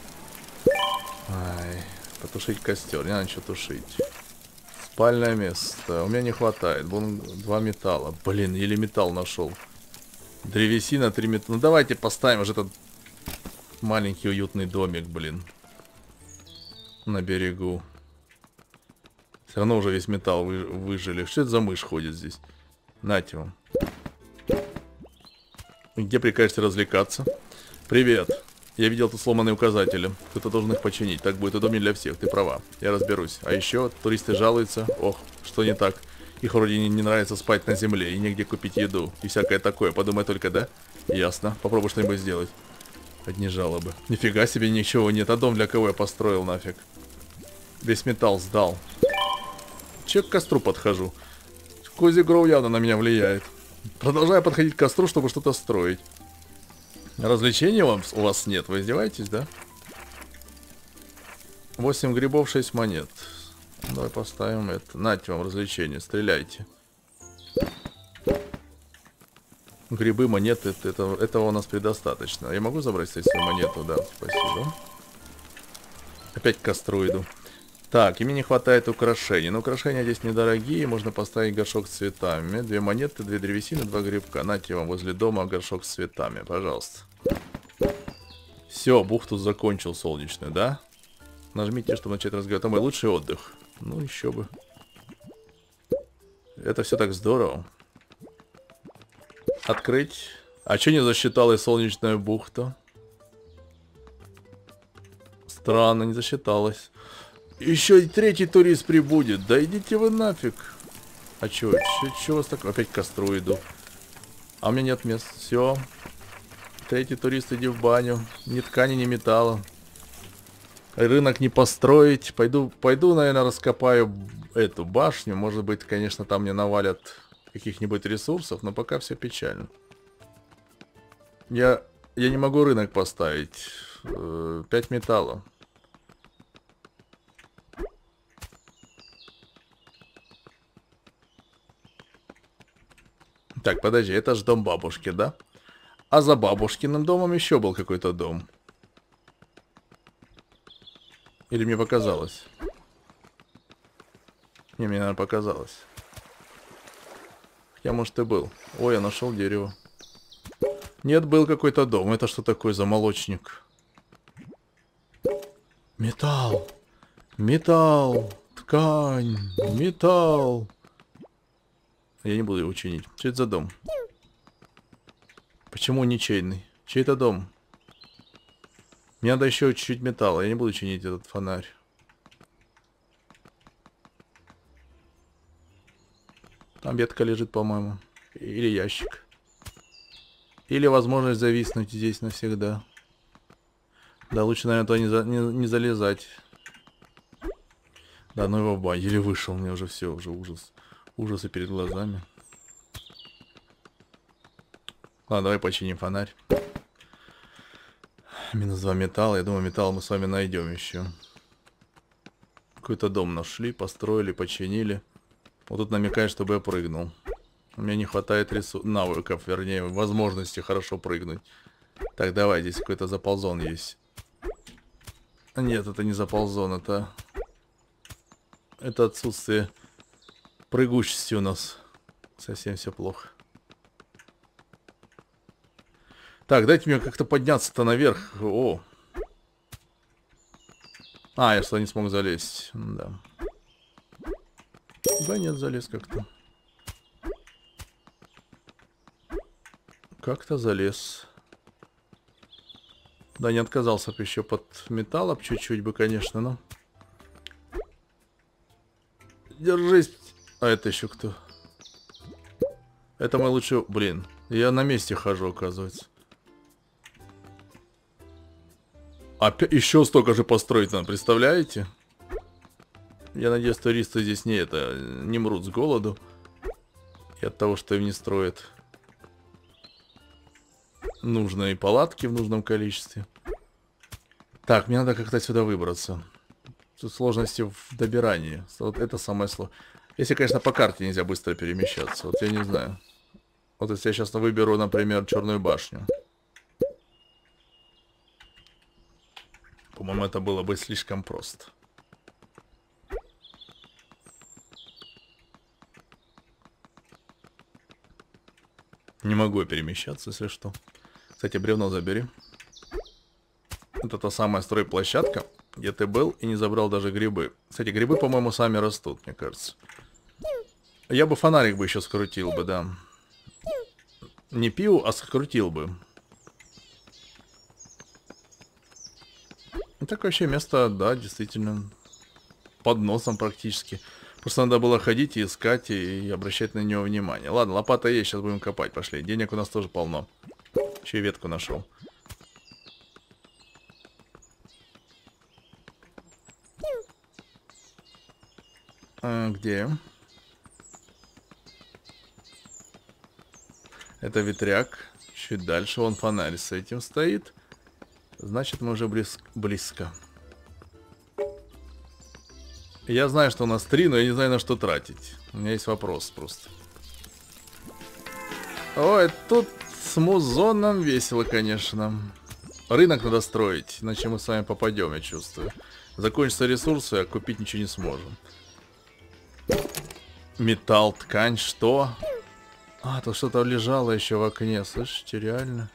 Ай, потушить костер. Не надо ничего тушить. Спальное место. У меня не хватает. Вон два металла. Блин, еле металл нашел. Древесина, три металла. Ну давайте поставим уже этот маленький уютный домик, блин. На берегу. Все равно уже весь металл вы, выжили. Что это за мышь ходит здесь? Нате вам. Где прикажете развлекаться? Привет. Я видел тут сломанные указатели. Кто-то должен их починить. Так будет удобнее для всех. Ты права. Я разберусь. А еще туристы жалуются. Ох, что не так. Их вроде не, не нравится спать на земле. И негде купить еду. И всякое такое. Подумай только, да? Ясно. Попробуй что-нибудь сделать. Одни жалобы. Нифига себе, ничего нет. А дом для кого я построил нафиг? Весь металл сдал. Че к костру подхожу? Кози Гроу явно на меня влияет. Продолжаю подходить к костру, чтобы что-то строить. Развлечений вам, у вас нет, вы издеваетесь, да? восемь грибов, шесть монет. Давай поставим это. Нате вам развлечение, стреляйте. Грибы, монеты, это, это, этого у нас предостаточно. Я могу забрать, кстати, свою монету? Да, спасибо. Опять к костру иду. Так, и мне не хватает украшений. Но украшения здесь недорогие. Можно поставить горшок с цветами. Две монеты, две древесины, два грибка. Нате вам возле дома горшок с цветами, пожалуйста. Все, бухту закончил солнечную, да? Нажмите, чтобы начать разговаривать. Это мой лучший отдых. Ну, еще бы. Это все так здорово. Открыть. А что не засчиталась солнечная бухта? Странно, не засчиталась. Еще и третий турист прибудет. Да идите вы нафиг. А чё? Чё у вас такое? Опять к костру иду. А у меня нет мест. Все. Третий турист, иди в баню. Ни ткани, ни металла. Рынок не построить. Пойду, пойду, наверное, раскопаю эту башню. Может быть, конечно, там мне навалят каких-нибудь ресурсов, но пока все печально. Я, я не могу рынок поставить. Пять металла. Так, подожди, это же дом бабушки, да? А за бабушкиным домом еще был какой-то дом. Или мне показалось? Не, мне, наверное, показалось. Хотя, может, и был. Ой, я нашел дерево. Нет, был какой-то дом. Это что такое за молочник? Металл. Металл. Ткань. Металл. Я не буду его чинить. Что это за дом? Почему ничейный? Чей это дом? Мне надо еще чуть-чуть металла. Я не буду чинить этот фонарь. Там ветка лежит, по-моему. Или ящик. Или возможность зависнуть здесь навсегда. Да, лучше, наверное, туда не, за, не, не залезать. Да, ну его в бань. Или вышел. Мне уже все, уже ужас. Ужасы перед глазами. Ладно, давай починим фонарь. Минус два металла. Я думаю, металл мы с вами найдем еще. Какой-то дом нашли, построили, починили. Вот тут намекает, чтобы я прыгнул. У меня не хватает ресурсов, навыков, вернее, возможности хорошо прыгнуть. Так, давай, здесь какой-то заползон есть. Нет, это не заползон, это... Это отсутствие прыгучести у нас. Совсем все плохо. Так, дайте мне как-то подняться-то наверх. О. А, я что, не смог залезть. Да. Да нет, залез как-то. Как-то залез. Да, не отказался бы еще под металлом чуть-чуть бы, конечно, но... Держись. А это еще кто? Это мой лучший... Блин, я на месте хожу, оказывается. Опять еще столько же построить надо, представляете? Я надеюсь, туристы здесь не это, не мрут с голоду. И от того, что им не строят нужные палатки в нужном количестве. Так, мне надо как-то сюда выбраться. Тут сложности в добирании. Вот это самое сложное. Если, конечно, по карте нельзя быстро перемещаться. Вот я не знаю. Вот если я сейчас выберу, например, Черную башню. По-моему, это было бы слишком просто. Не могу я перемещаться, если что. Кстати, бревно забери. Это та самая стройплощадка, где ты был и не забрал даже грибы. Кстати, грибы, по-моему, сами растут, мне кажется. Я бы фонарик бы еще скрутил бы, да. Не пил, а скрутил бы. Так вообще место, да, действительно, под носом практически. Просто надо было ходить и искать, и обращать на него внимание. Ладно, лопата есть, сейчас будем копать, пошли. Денег у нас тоже полно. Еще и ветку нашел. А, где? Это ветряк. Чуть дальше вон фонарь с этим стоит. Значит, мы уже близ... близко. Я знаю, что у нас три, но я не знаю, на что тратить. У меня есть вопрос просто. Ой, тут с музоном весело, конечно. Рынок надо строить, иначе мы с вами попадем, я чувствую. Закончатся ресурсы, а купить ничего не сможем. Металл, ткань, что? А, тут что-то лежало еще в окне, слышите, реально.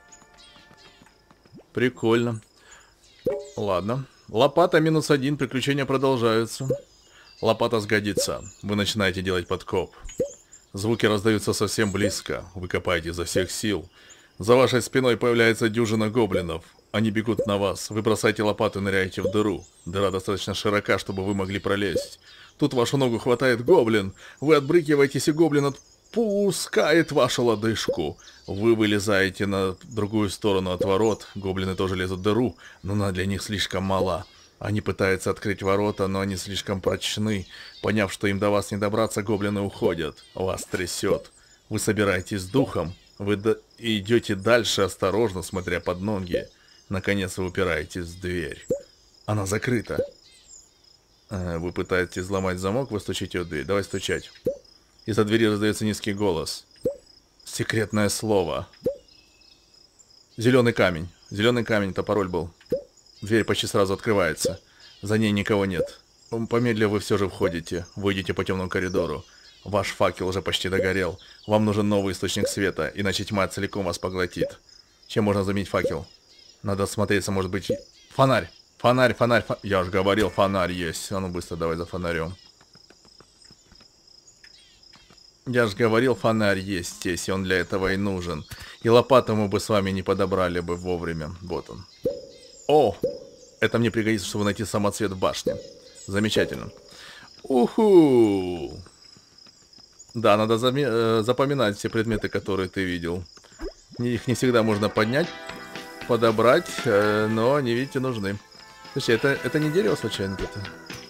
Прикольно. Ладно. Лопата минус один, приключения продолжаются. Лопата сгодится. Вы начинаете делать подкоп. Звуки раздаются совсем близко. Вы копаете изо всех сил. За вашей спиной появляется дюжина гоблинов. Они бегут на вас. Вы бросаете лопату и ныряете в дыру. Дыра достаточно широка, чтобы вы могли пролезть. Тут вашу ногу хватает гоблин. Вы отбрыкиваетесь, и гоблин отпускает вашу лодыжку. Вы вылезаете на другую сторону от ворот. Гоблины тоже лезут в дыру, но она для них слишком мала. Они пытаются открыть ворота, но они слишком прочны. Поняв, что им до вас не добраться, гоблины уходят. Вас трясет. Вы собираетесь с духом. Вы до... идете дальше осторожно, смотря под ноги. Наконец вы упираетесь в дверь. Она закрыта. Вы пытаетесь взломать замок, вы стучите в дверь. Давай стучать. Из-за двери раздается низкий голос. Секретное слово. Зеленый камень. Зеленый камень, это пароль был. Дверь почти сразу открывается. За ней никого нет. Помедлив вы все же входите. Вы идете по темному коридору. Ваш факел уже почти догорел. Вам нужен новый источник света, иначе тьма целиком вас поглотит. Чем можно заменить факел? Надо осмотреться, может быть... Фонарь! Фонарь, фонарь, фонарь. Я уже говорил, фонарь есть. А ну быстро давай за фонарем. Я же говорил, фонарь есть здесь, и он для этого и нужен. И лопату мы бы с вами не подобрали бы вовремя. Вот он. О! Это мне пригодится, чтобы найти самоцвет в башне. Замечательно. Уху! Да, надо заме- запоминать все предметы, которые ты видел. Их не всегда можно поднять, подобрать, но они, видите, нужны. Слушай, это, это не дерево случайно это?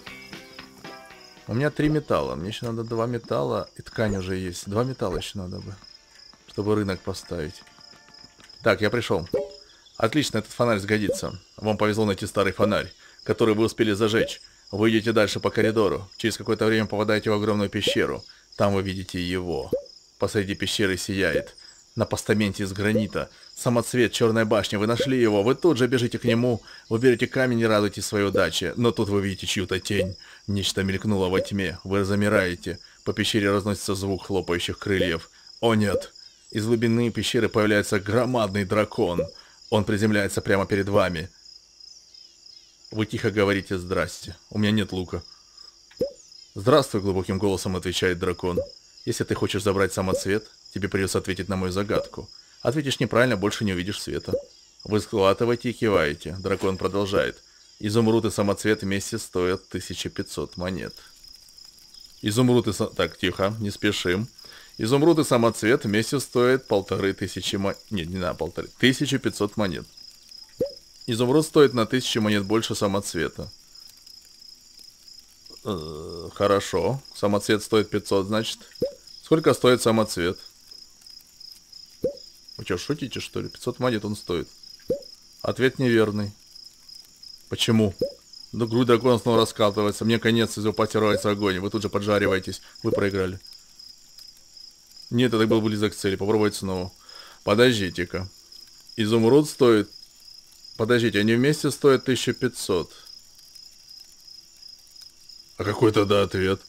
У меня три металла. Мне еще надо два металла. И ткань уже есть. Два металла еще надо бы. Чтобы рынок поставить. Так, я пришел. Отлично, этот фонарь сгодится. Вам повезло найти старый фонарь, который вы успели зажечь. Вы идете дальше по коридору. Через какое-то время попадаете в огромную пещеру. Там вы видите его. Посреди пещеры сияет. На постаменте из гранита. Самоцвет черной башни. Вы нашли его. Вы тут же бежите к нему. Вы берете камень и радуетесь своей удаче. Но тут вы видите чью-то тень. Нечто мелькнуло во тьме. Вы замираете. По пещере разносится звук хлопающих крыльев. О нет! Из глубины пещеры появляется громадный дракон. Он приземляется прямо перед вами. Вы тихо говорите «Здрасте». У меня нет лука. «Здравствуй», — глубоким голосом отвечает дракон. «Если ты хочешь забрать самоцвет, тебе придется ответить на мою загадку. Ответишь неправильно, больше не увидишь света». Вы сглатываете и киваете. Дракон продолжает. «Изумруд и самоцвет вместе стоят тысяча пятьсот монет». Изумруд и... Со... Так, тихо, не спешим. Изумруд и самоцвет вместе стоят полторы тысячи монет. Нет, не на полторы. тысяча пятьсот монет. Изумруд стоит на тысячу монет больше самоцвета. Э-э, хорошо. Самоцвет стоит пятьсот, значит. Сколько стоит самоцвет? Вы что, шутите, что ли? пятьсот монет он стоит. Ответ неверный. Почему? Ну, грудь дракона снова раскатывается. Мне конец, из его потирается огонь. Вы тут же поджариваетесь. Вы проиграли. Нет, это был близок к цели. Попробуйте снова. Подождите-ка. Изумруд стоит... Подождите, они вместе стоят тысячу пятьсот. А какой тогда ответ?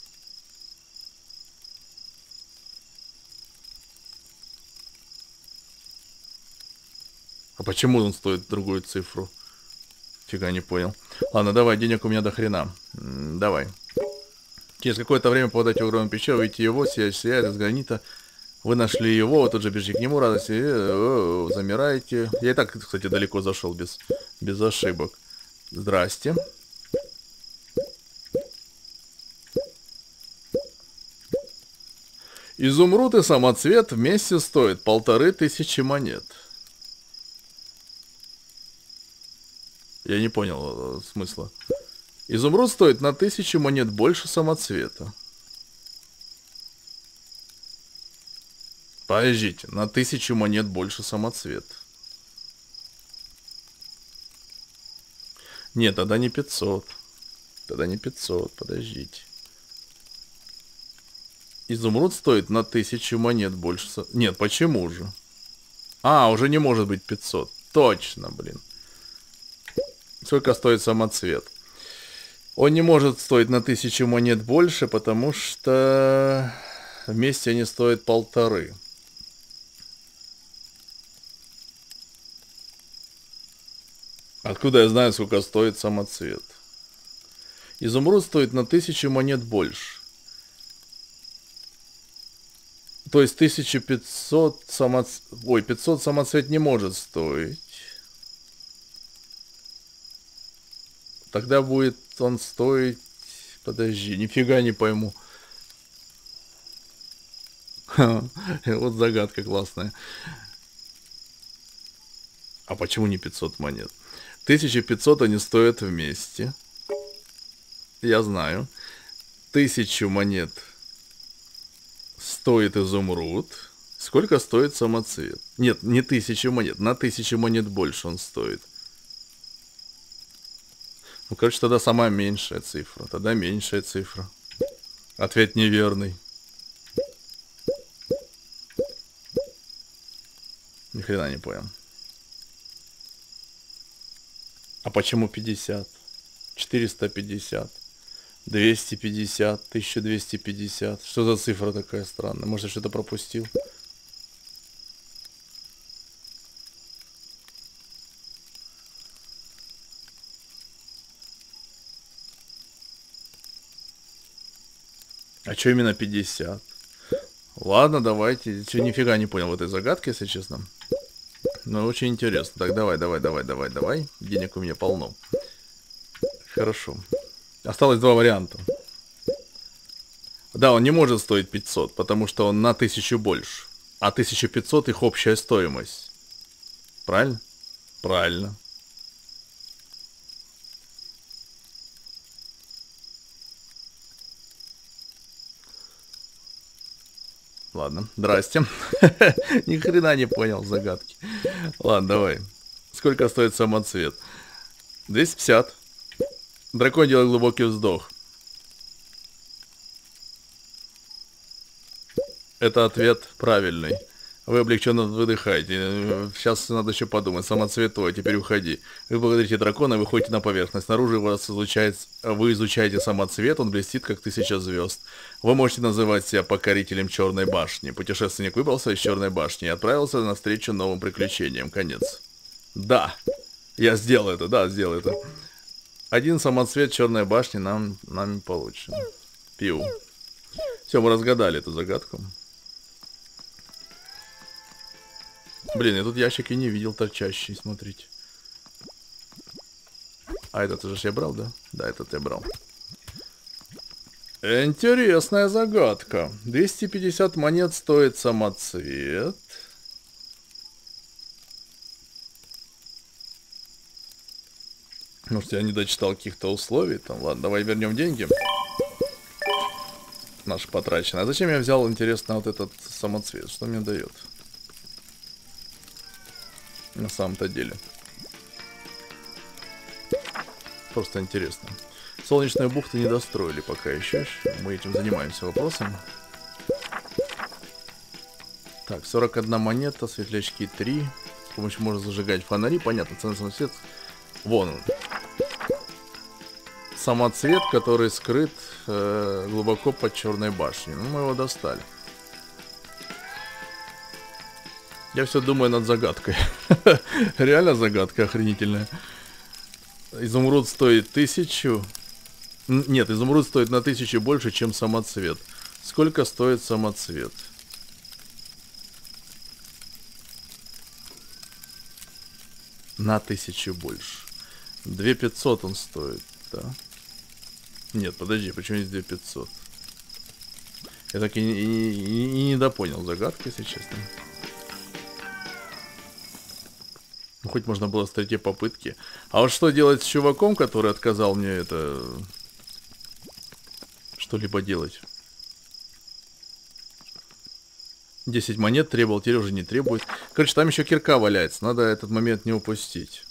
А почему он стоит другую цифру? Фига не понял. Ладно, давай, денег у меня до хрена. М-м, давай. Через какое-то время попадать в огромную пещеру, видите его, сияет, сияет из гранита. Вы нашли его, вы тут же бежите к нему, радости, э, э, замираете. Я и так, кстати, далеко зашел без, без ошибок. Здрасте. Изумруд и самоцвет вместе стоят полторы тысячи монет. Я не понял э, смысла. Изумруд стоит на тысячу монет больше самоцвета. Подождите, на тысячу монет больше самоцвет. Нет, тогда не пятьсот. Тогда не пятьсот, подождите. Изумруд стоит на тысячу монет больше. Нет, почему же? А, уже не может быть пятьсот. Точно, блин. Сколько стоит самоцвет? Он не может стоить на тысячу монет больше, потому что вместе они стоят полторы. Откуда я знаю, сколько стоит самоцвет? Изумруд стоит на тысячу монет больше. То есть тысяча пятьсот самоцвет... Ой, пятьсот самоцвет не может стоить. Тогда будет он стоить... Подожди, нифига не пойму. Вот загадка классная. А почему не пятьсот монет? тысяча пятьсот они стоят вместе. Я знаю. Тысячу монет стоит изумруд. Сколько стоит самоцвет? Нет, не тысячу монет. На тысячу монет больше он стоит. Ну, короче, тогда самая меньшая цифра. Тогда меньшая цифра. Ответ неверный. Ни хрена не понял. А почему пятьдесят? четыреста пятьдесят. двести пятьдесят. тысяча двести пятьдесят. Что за цифра такая странная? Может, я что-то пропустил? А что именно пятьдесят? Ладно, давайте. Че, нифига не понял в этой загадке, если честно. Но очень интересно. Так, давай, давай, давай, давай, давай. Денег у меня полно. Хорошо. Осталось два варианта. Да, он не может стоить пятьсот, потому что он на тысячу больше. А тысяча пятьсот их общая стоимость. Правильно? Правильно. Ладно, здрасте. Ни хрена не понял загадки. Ладно, давай. Сколько стоит самоцвет? двести пятьдесят. Дракон делает глубокий вздох. Это ответ правильный. Вы облегченно выдыхаете. Сейчас надо еще подумать. Самоцвет твой, теперь уходи. Вы благодарите дракона и выходите на поверхность. Снаружи вас изучает... вы изучаете самоцвет, он блестит, как тысяча звезд. Вы можете называть себя покорителем Черной башни. Путешественник выбрался из Черной башни и отправился навстречу новым приключениям. Конец. Да, я сделал это, да, сделал это. Один самоцвет Черной башни нам, нам получен. Пиу. Все, мы разгадали эту загадку. Блин, я тут ящики не видел торчащие, смотрите. А этот уже я брал, да? Да, этот я брал. Интересная загадка. двести пятьдесят монет стоит самоцвет. Может, я не дочитал каких-то условий. Там, ладно, давай вернем деньги. Наши потраченные. А зачем я взял, интересно, вот этот самоцвет? Что мне дает? На самом-то деле. Просто интересно. Солнечные бухты не достроили пока еще. Мы этим занимаемся вопросом. Так, сорок одна монета, светлячки три. С помощью можно зажигать фонари. Понятно, ценный самоцвет. Вон он. Самоцвет, который скрыт э, глубоко под Черной башней. Ну, мы его достали. Я все думаю над загадкой. Реально загадка охренительная. Изумруд стоит тысячу. Нет, изумруд стоит на тысячу больше, чем самоцвет. Сколько стоит самоцвет? На тысячу больше. две тысячи пятьсот он стоит, да? Нет, подожди, почему здесь две тысячи пятьсот? Я так и, и, и, и не допонял загадки, если честно. Ну, хоть можно было с третьей попытки. А вот что делать с чуваком, который отказал мне это... Что-либо делать? десять монет требовал, теперь уже не требует. Короче, там еще кирка валяется. Надо этот момент не упустить.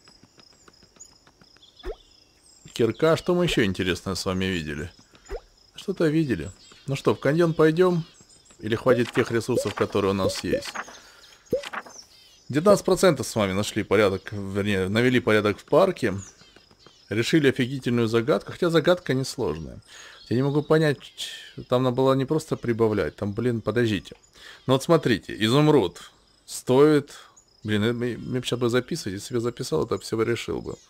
Кирка, что мы еще интересное с вами видели? Что-то видели. Ну что, в каньон пойдем? Или хватит тех ресурсов, которые у нас есть? девятнадцать процентов с вами нашли порядок, вернее, навели порядок в парке. Решили офигительную загадку, хотя загадка несложная. Я не могу понять, там надо было не просто прибавлять, там, блин, подождите. Ну вот смотрите, изумруд стоит... Блин, мне, мне сейчас бы записывать, если бы я записал, то все бы решил бы.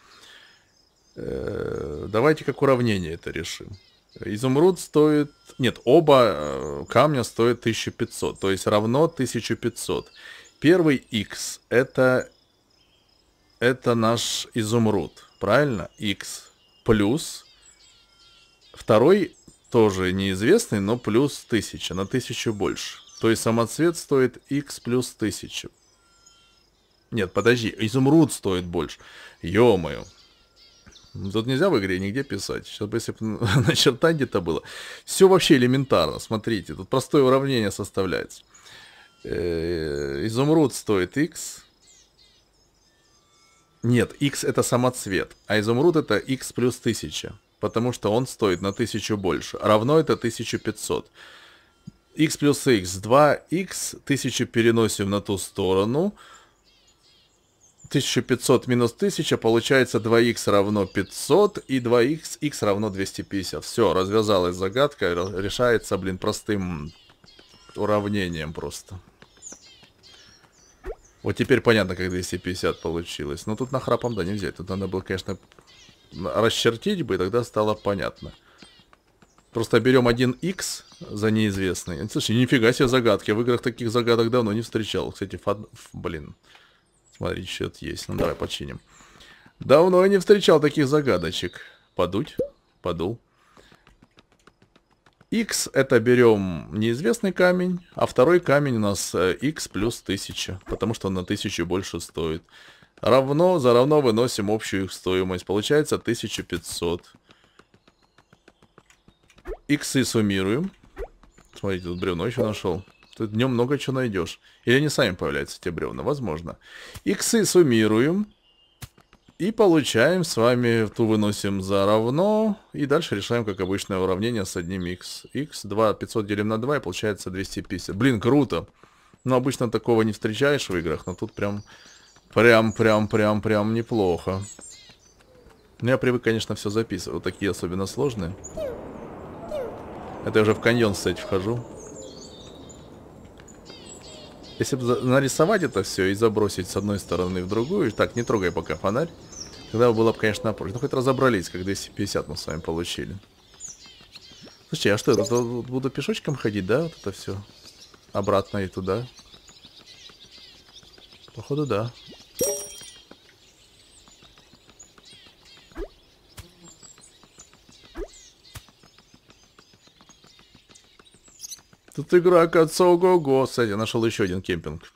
Э-э, давайте как уравнение это решим. Изумруд стоит... Нет, оба камня стоят тысяча пятьсот, то есть равно тысяча пятьсот. Первый x это, это наш изумруд, правильно? X плюс. Второй тоже неизвестный, но плюс тысяча, на тысячу больше. То есть самоцвет стоит x плюс тысяча. Нет, подожди, изумруд стоит больше. Ё-моё. Тут нельзя в игре нигде писать. Сейчас бы, если бы начертать где-то было. Все вообще элементарно, смотрите. Тут простое уравнение составляется. Изумруд стоит x. Нет, x это самоцвет, а изумруд это x плюс тысяча, потому что он стоит на тысячу больше. Равно это тысяча пятьсот. X плюс x, два икс, тысячу переносим на ту сторону. тысяча пятьсот минус тысяча, получается два икс равно пятьсот, и два икс, x равно двести пятьдесят. Все, развязалась загадка, решается, блин, простым уравнением просто. Вот теперь понятно, как двести пятьдесят получилось. Но тут нахрапом, да, не взять. Тут надо было, конечно, расчертить бы, и тогда стало понятно. Просто берем один икс за неизвестный. Слушай, нифига себе загадки. В играх таких загадок давно не встречал. Кстати, фад... блин. Смотрите, что-то есть. Ну, давай починим. Давно я не встречал таких загадочек. Подуть. Подул. X это берем неизвестный камень, а второй камень у нас x плюс тысяча, потому что он на тысячу больше стоит. Равно, заравно выносим общую их стоимость. Получается тысяча пятьсот. Иксы суммируем. Смотрите, тут бревно еще нашел. Тут днем много чего найдешь. Или они сами появляются, те бревна, возможно. Иксы суммируем. И получаем с вами, ту выносим за равно. И дальше решаем, как обычное уравнение с одним x. X, два, пятьсот делим на два, и получается двести пятьдесят. Блин, круто. Но обычно такого не встречаешь в играх, но тут прям, прям, прям, прям, прям неплохо. Ну, я привык, конечно, все записывать. Вот такие особенно сложные. Это я уже в каньон, кстати, вхожу. Если бы нарисовать это все и забросить с одной стороны в другую. Так, не трогай пока фонарь. Тогда было бы, конечно, проще. Ну, хоть разобрались, как двести пятьдесят мы с вами получили. Слушайте, а что, это буду пешочком ходить, да? Вот это все. Обратно и туда. Походу, да. Тут игрок отца ого-го. Кстати, я нашел еще один кемпинг.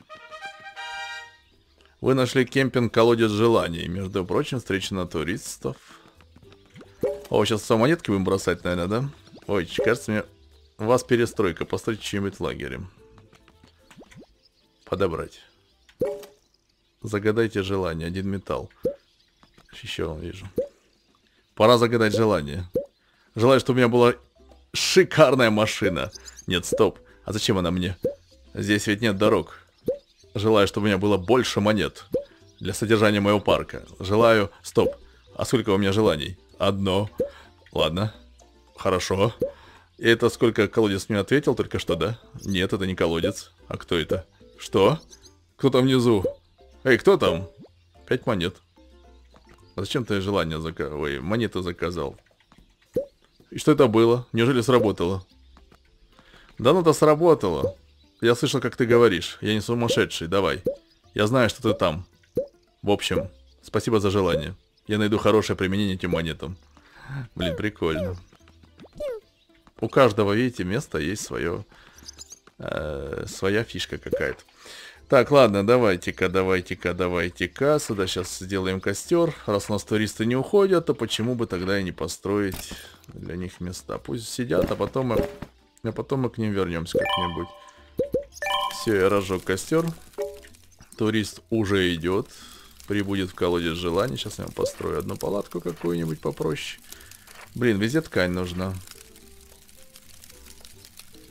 Вы нашли кемпинг «Колодец желаний». Между прочим, встречено туристов. О, сейчас все монетки будем бросать, наверное, да? Ой, кажется мне... У вас перестройка. Постройте чем-нибудь лагерем. Подобрать. Загадайте желание. Один металл. Еще вам вижу. Пора загадать желание. Желаю, чтобы у меня была шикарная машина. Нет, стоп. А зачем она мне? Здесь ведь нет дорог. Желаю, чтобы у меня было больше монет для содержания моего парка. Желаю... Стоп. А сколько у меня желаний? Одно. Ладно. Хорошо. И это сколько колодец мне ответил только что, да? Нет, это не колодец. А кто это? Что? Кто там внизу? Эй, кто там? Пять монет. А зачем ты желание заказал? Ой, монеты заказал. И что это было? Неужели сработало? Да ну-то сработало. Я слышал, как ты говоришь. Я не сумасшедший, давай. Я знаю, что ты там. В общем, спасибо за желание. Я найду хорошее применение этим монетам. Блин, прикольно. У каждого, видите, места есть свое, э, своя фишка какая-то. Так, ладно, давайте-ка, давайте-ка, давайте-ка. Сюда сейчас сделаем костер. Раз у нас туристы не уходят, то почему бы тогда и не построить для них места? Пусть сидят, а потом мы, а потом мы к ним вернемся как-нибудь. Все, я разжег костер. Турист уже идет. Прибудет в колодец желаний. Сейчас я построю одну палатку какую-нибудь попроще. Блин, везде ткань нужна.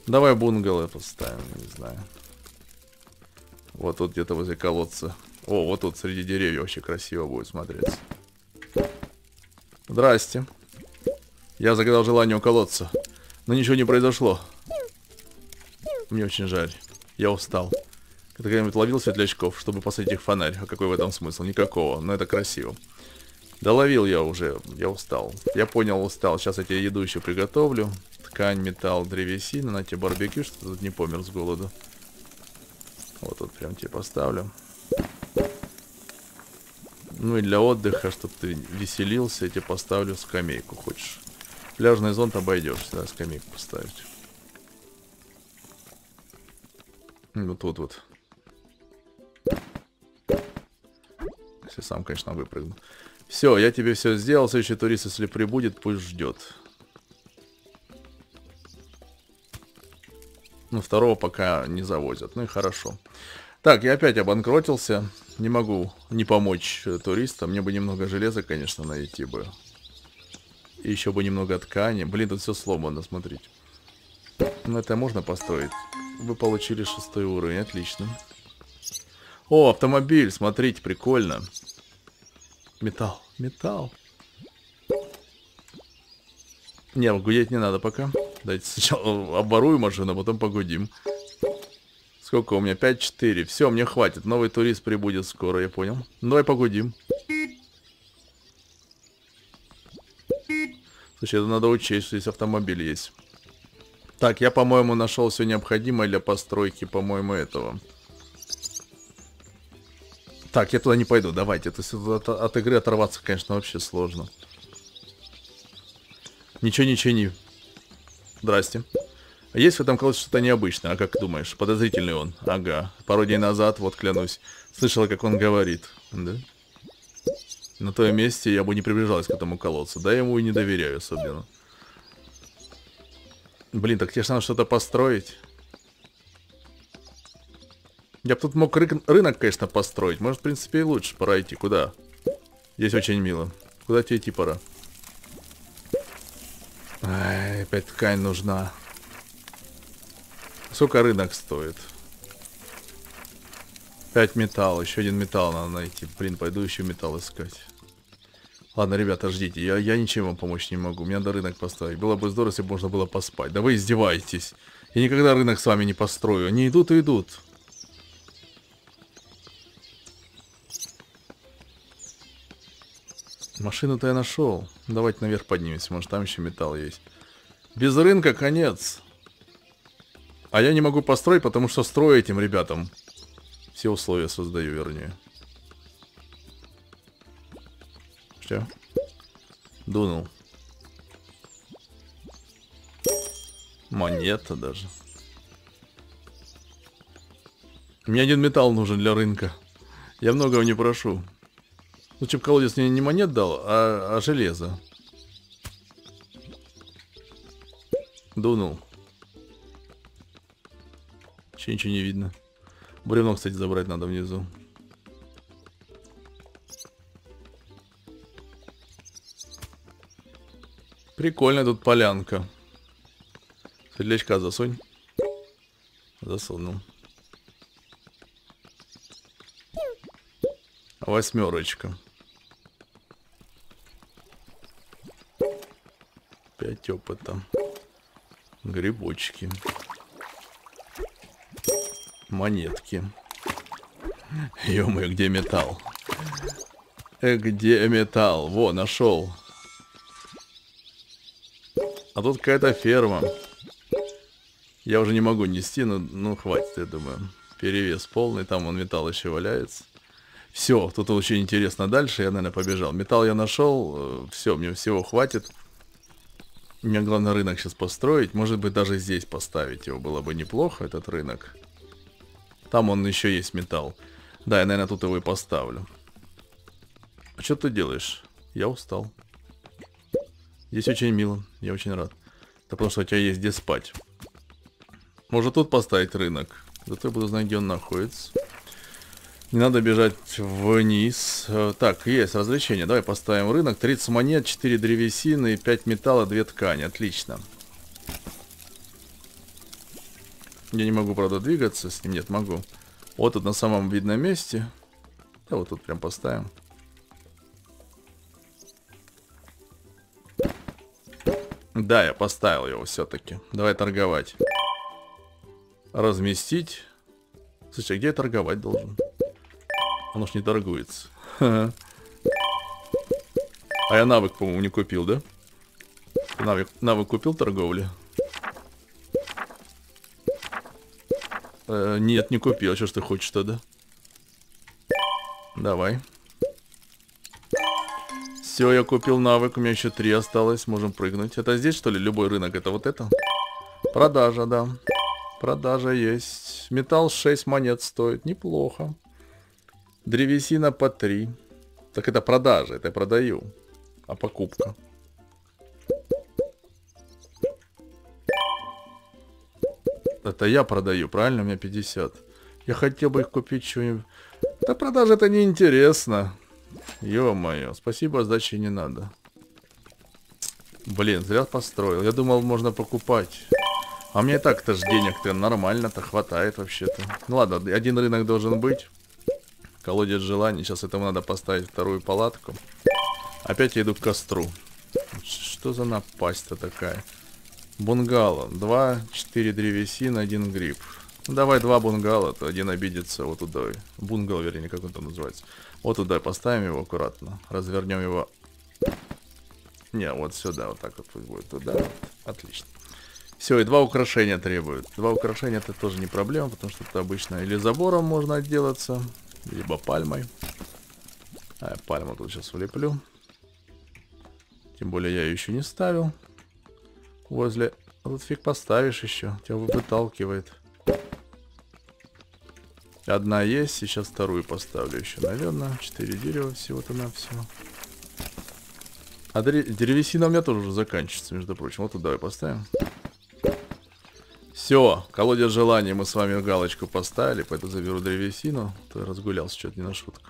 Давай бунгало поставим, не знаю. Вот тут где-то возле колодца. О, вот тут среди деревьев вообще красиво будет смотреться. Здрасте. Я загадал желание у колодца, но ничего не произошло. Мне очень жаль. Я устал. Ты когда-нибудь ловил светлячков, чтобы посадить их в фонарь? А какой в этом смысл? Никакого, но это красиво. Да ловил я уже, я устал. Я понял, устал. Сейчас я тебе еду еще приготовлю. Ткань, металл, древесина. На тебе барбекю, что ты тут не помер с голоду. Вот тут прям тебе поставлю. Ну и для отдыха, чтобы ты веселился, я тебе поставлю скамейку. Хочешь? Пляжный зонт обойдешь, да, скамейку поставить. Вот тут вот. Если сам, конечно, выпрыгну. Все, я тебе все сделал. Следующий турист, если прибудет, пусть ждет. Ну, второго пока не завозят. Ну и хорошо. Так, я опять обанкротился. Не могу не помочь туристам. Мне бы немного железа, конечно, найти бы. И еще бы немного ткани. Блин, тут все сломано, смотрите. Ну, это можно построить. Вы получили шестой уровень, отлично. О, автомобиль, смотрите, прикольно. Металл, металл. Не, гудеть не надо пока. Давайте сначала обворую машину, а потом погудим. Сколько у меня? пять-четыре. Все, мне хватит. Новый турист прибудет скоро, я понял. Давай погудим. Слушай, это надо учесть, что здесь автомобиль есть. Так, я, по-моему, нашел все необходимое для постройки, по-моему, этого. Так, я туда не пойду, давайте. Это, от, от игры оторваться, конечно, вообще сложно. Ничего не чини. Здрасте. Есть в этом колодце что-то необычное, а как думаешь? Подозрительный он. Ага. Пару дней назад, вот клянусь, слышала, как он говорит. Да? На том месте я бы не приближалась к этому колодцу. Да, я ему и не доверяю особенно. Блин, так тебе же надо что-то построить. Я бы тут мог ры рынок, конечно, построить. Может, в принципе, и лучше. Пора идти. Куда? Здесь очень мило. Куда тебе идти пора? Ай, опять ткань нужна. Сколько рынок стоит? Пять металл. Еще один металл надо найти. Блин, пойду еще металл искать. Ладно, ребята, ждите. Я, я ничем вам помочь не могу. Мне надо рынок поставить. Было бы здорово, если бы можно было поспать. Да вы издеваетесь. Я никогда рынок с вами не построю. Они идут и идут. Машину-то я нашел. Давайте наверх поднимемся. Может, там еще металл есть. Без рынка конец. А я не могу построить, потому что строю этим ребятам. Все условия создаю, вернее. Что? Дунул. Монета даже. Мне один металл нужен для рынка. Я многого не прошу. Лучше бы колодец мне не монет дал, а, а железо. Дунул. Вообще ничего не видно. Бревно, кстати, забрать надо внизу. Прикольная тут полянка. Светлячка засунь. Засунул. Восьмерочка. Пять опыта. Грибочки. Монетки. Ё-моё, где металл? Э, где металл? Во, нашел. А тут какая-то ферма. Я уже не могу нести, но ну хватит, я думаю. Перевес полный, там вон металл еще валяется. Все, тут очень интересно дальше. Я, наверное, побежал. Металл я нашел. Все, мне всего хватит. Мне главное рынок сейчас построить. Может быть, даже здесь поставить его. Было бы неплохо, этот рынок. Там он еще есть металл. Да, я, наверное, тут его и поставлю. А что ты делаешь? Я устал. Здесь очень мило. Я очень рад. Да потому что у тебя есть где спать. Может тут поставить рынок. Зато я буду знать, где он находится. Не надо бежать вниз. Так, есть развлечение. Давай поставим рынок. тридцать монет, четыре древесины, пять металла, две ткани. Отлично. Я не могу, правда, двигаться с ним. Нет, могу. Вот тут на самом видном месте. Да, вот тут прям поставим. Да, я поставил его все-таки. Давай торговать. Разместить. Слушай, а где я торговать должен? Оно ж не торгуется. А я навык, по-моему, не купил, да? Навык, навык купил торговли? Э, нет, не купил. Что ж ты хочешь тогда? Давай. Все, я купил навык. У меня еще три осталось. Можем прыгнуть. Это здесь, что ли? Любой рынок. Это вот это? Продажа, да. Продажа есть. Металл шесть монет стоит. Неплохо. Древесина по три. Так это продажа. Это я продаю. А покупка? Это я продаю, правильно? У меня пятьдесят. Я хотел бы их купить что-нибудь. Да продажа это неинтересно. Ё-моё, спасибо, сдачи не надо. Блин, зря построил. Я думал, можно покупать. А мне и так-то ж денег-то нормально-то хватает вообще-то. Ну ладно, один рынок должен быть. Колодец желаний. Сейчас этому надо поставить вторую палатку. Опять я иду к костру. Что за напасть-то такая? Бунгало. Два, четыре древесины, один гриб. Ну, давай два бунгало, то один обидится вот туда. Бунгало, вернее, как он там называется. Вот туда поставим его аккуратно. Развернем его. Не, вот сюда, вот так вот пусть будет туда. Отлично. Все, и два украшения требуют. Два украшения это тоже не проблема, потому что это обычно или забором можно отделаться, либо пальмой. А я пальму тут сейчас влеплю. Тем более я ее еще не ставил. Возле... Тут фиг поставишь еще. Тебя выталкивает. Одна есть. Сейчас вторую поставлю еще, наверное. Четыре дерева всего-то на все. А древесина у меня тоже уже заканчивается, между прочим. Вот туда и поставим. Все. Колодец желаний мы с вами галочку поставили. Поэтому заберу древесину. То я разгулялся что-то не на шутку.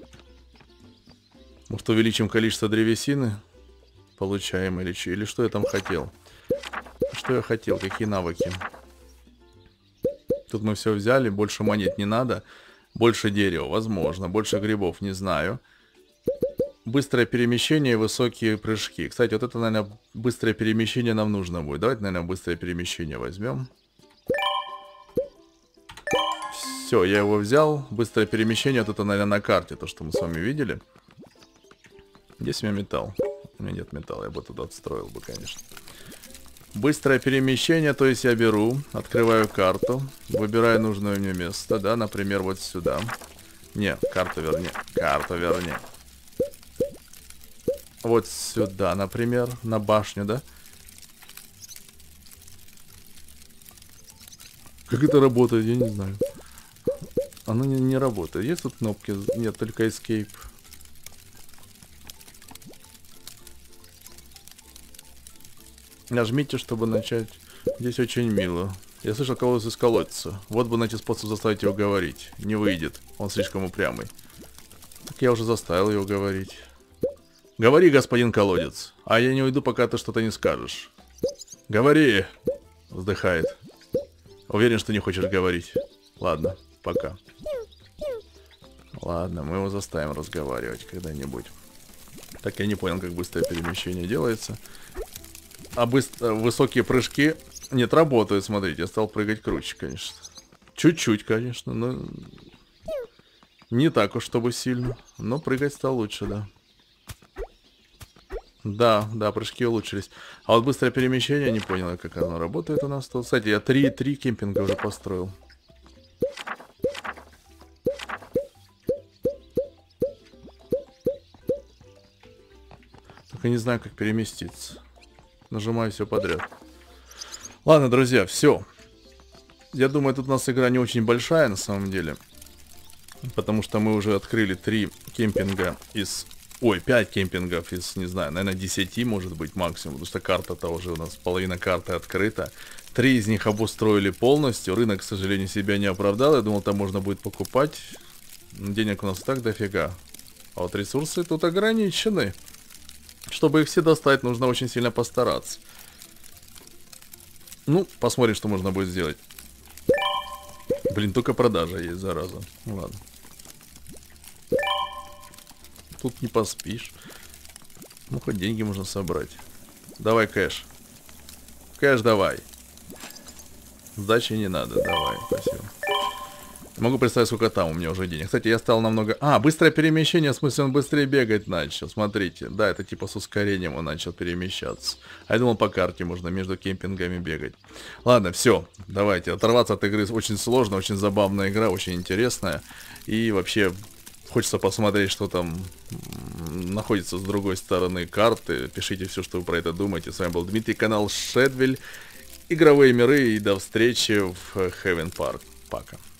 Может, увеличим количество древесины? Получаем или что? Или что я там хотел? Что я хотел? Какие навыки? Тут мы все взяли. Больше монет не надо. Больше дерева, возможно. Больше грибов, не знаю. Быстрое перемещение и высокие прыжки. Кстати, вот это, наверное, быстрое перемещение нам нужно будет. Давайте, наверное, быстрое перемещение возьмем. Все, я его взял. Быстрое перемещение, вот это, наверное, на карте. То, что мы с вами видели. Здесь у меня металл. У меня нет металла, я бы туда отстроил бы, конечно. Быстрое перемещение, то есть я беру, открываю карту, выбираю нужное мне место, да, например, вот сюда. Не, карту верни, карту верни. Вот сюда, например, на башню, да. Как это работает, я не знаю. Оно не, не работает. Есть тут кнопки? Нет, только Escape. Нажмите, чтобы начать. Здесь очень мило. Я слышал колодец из колодца. Вот бы найти способ заставить его говорить. Не выйдет. Он слишком упрямый. Так я уже заставил его говорить. Говори, господин колодец. А я не уйду, пока ты что-то не скажешь. Говори. Вздыхает. Уверен, что не хочешь говорить. Ладно, пока. Ладно, мы его заставим разговаривать когда-нибудь. Так, я не понял, как быстрое перемещение делается. А быстро, высокие прыжки... Нет, работают, смотрите. Я стал прыгать круче, конечно. Чуть-чуть, конечно, но... Не так уж, чтобы сильно. Но прыгать стал лучше, да. Да, да, прыжки улучшились. А вот быстрое перемещение, не понял, как оно работает у нас тут. Кстати, я три, три кемпинга уже построил. Только не знаю, как переместиться. Нажимаю все подряд. Ладно, друзья, все. Я думаю, тут у нас игра не очень большая на самом деле. Потому что мы уже открыли три кемпинга из... Ой, пять кемпингов из, не знаю, наверное, десяти, может быть, максимум. Потому что карта-то уже у нас, половина карты открыта. Три из них обустроили полностью. Рынок, к сожалению, себя не оправдал. Я думал, там можно будет покупать. Денег у нас так дофига. А вот ресурсы тут ограничены. Чтобы их все достать, нужно очень сильно постараться. Ну, посмотрим, что можно будет сделать. Блин, только продажа есть, зараза. Ладно. Тут не поспишь. Ну, хоть деньги можно собрать. Давай кэш. Кэш давай. Сдачи не надо, давай, спасибо. Могу представить, сколько там у меня уже денег. Кстати, я стал намного... А, быстрое перемещение, в смысле, он быстрее бегать начал. Смотрите, да, это типа с ускорением он начал перемещаться. А я думал, по карте можно между кемпингами бегать. Ладно, все, давайте. Оторваться от игры очень сложно, очень забавная игра, очень интересная. И вообще, хочется посмотреть, что там находится с другой стороны карты. Пишите все, что вы про это думаете. С вами был Дмитрий, канал Шедвиль. Игровые миры, и до встречи в Heaven Park. Пока.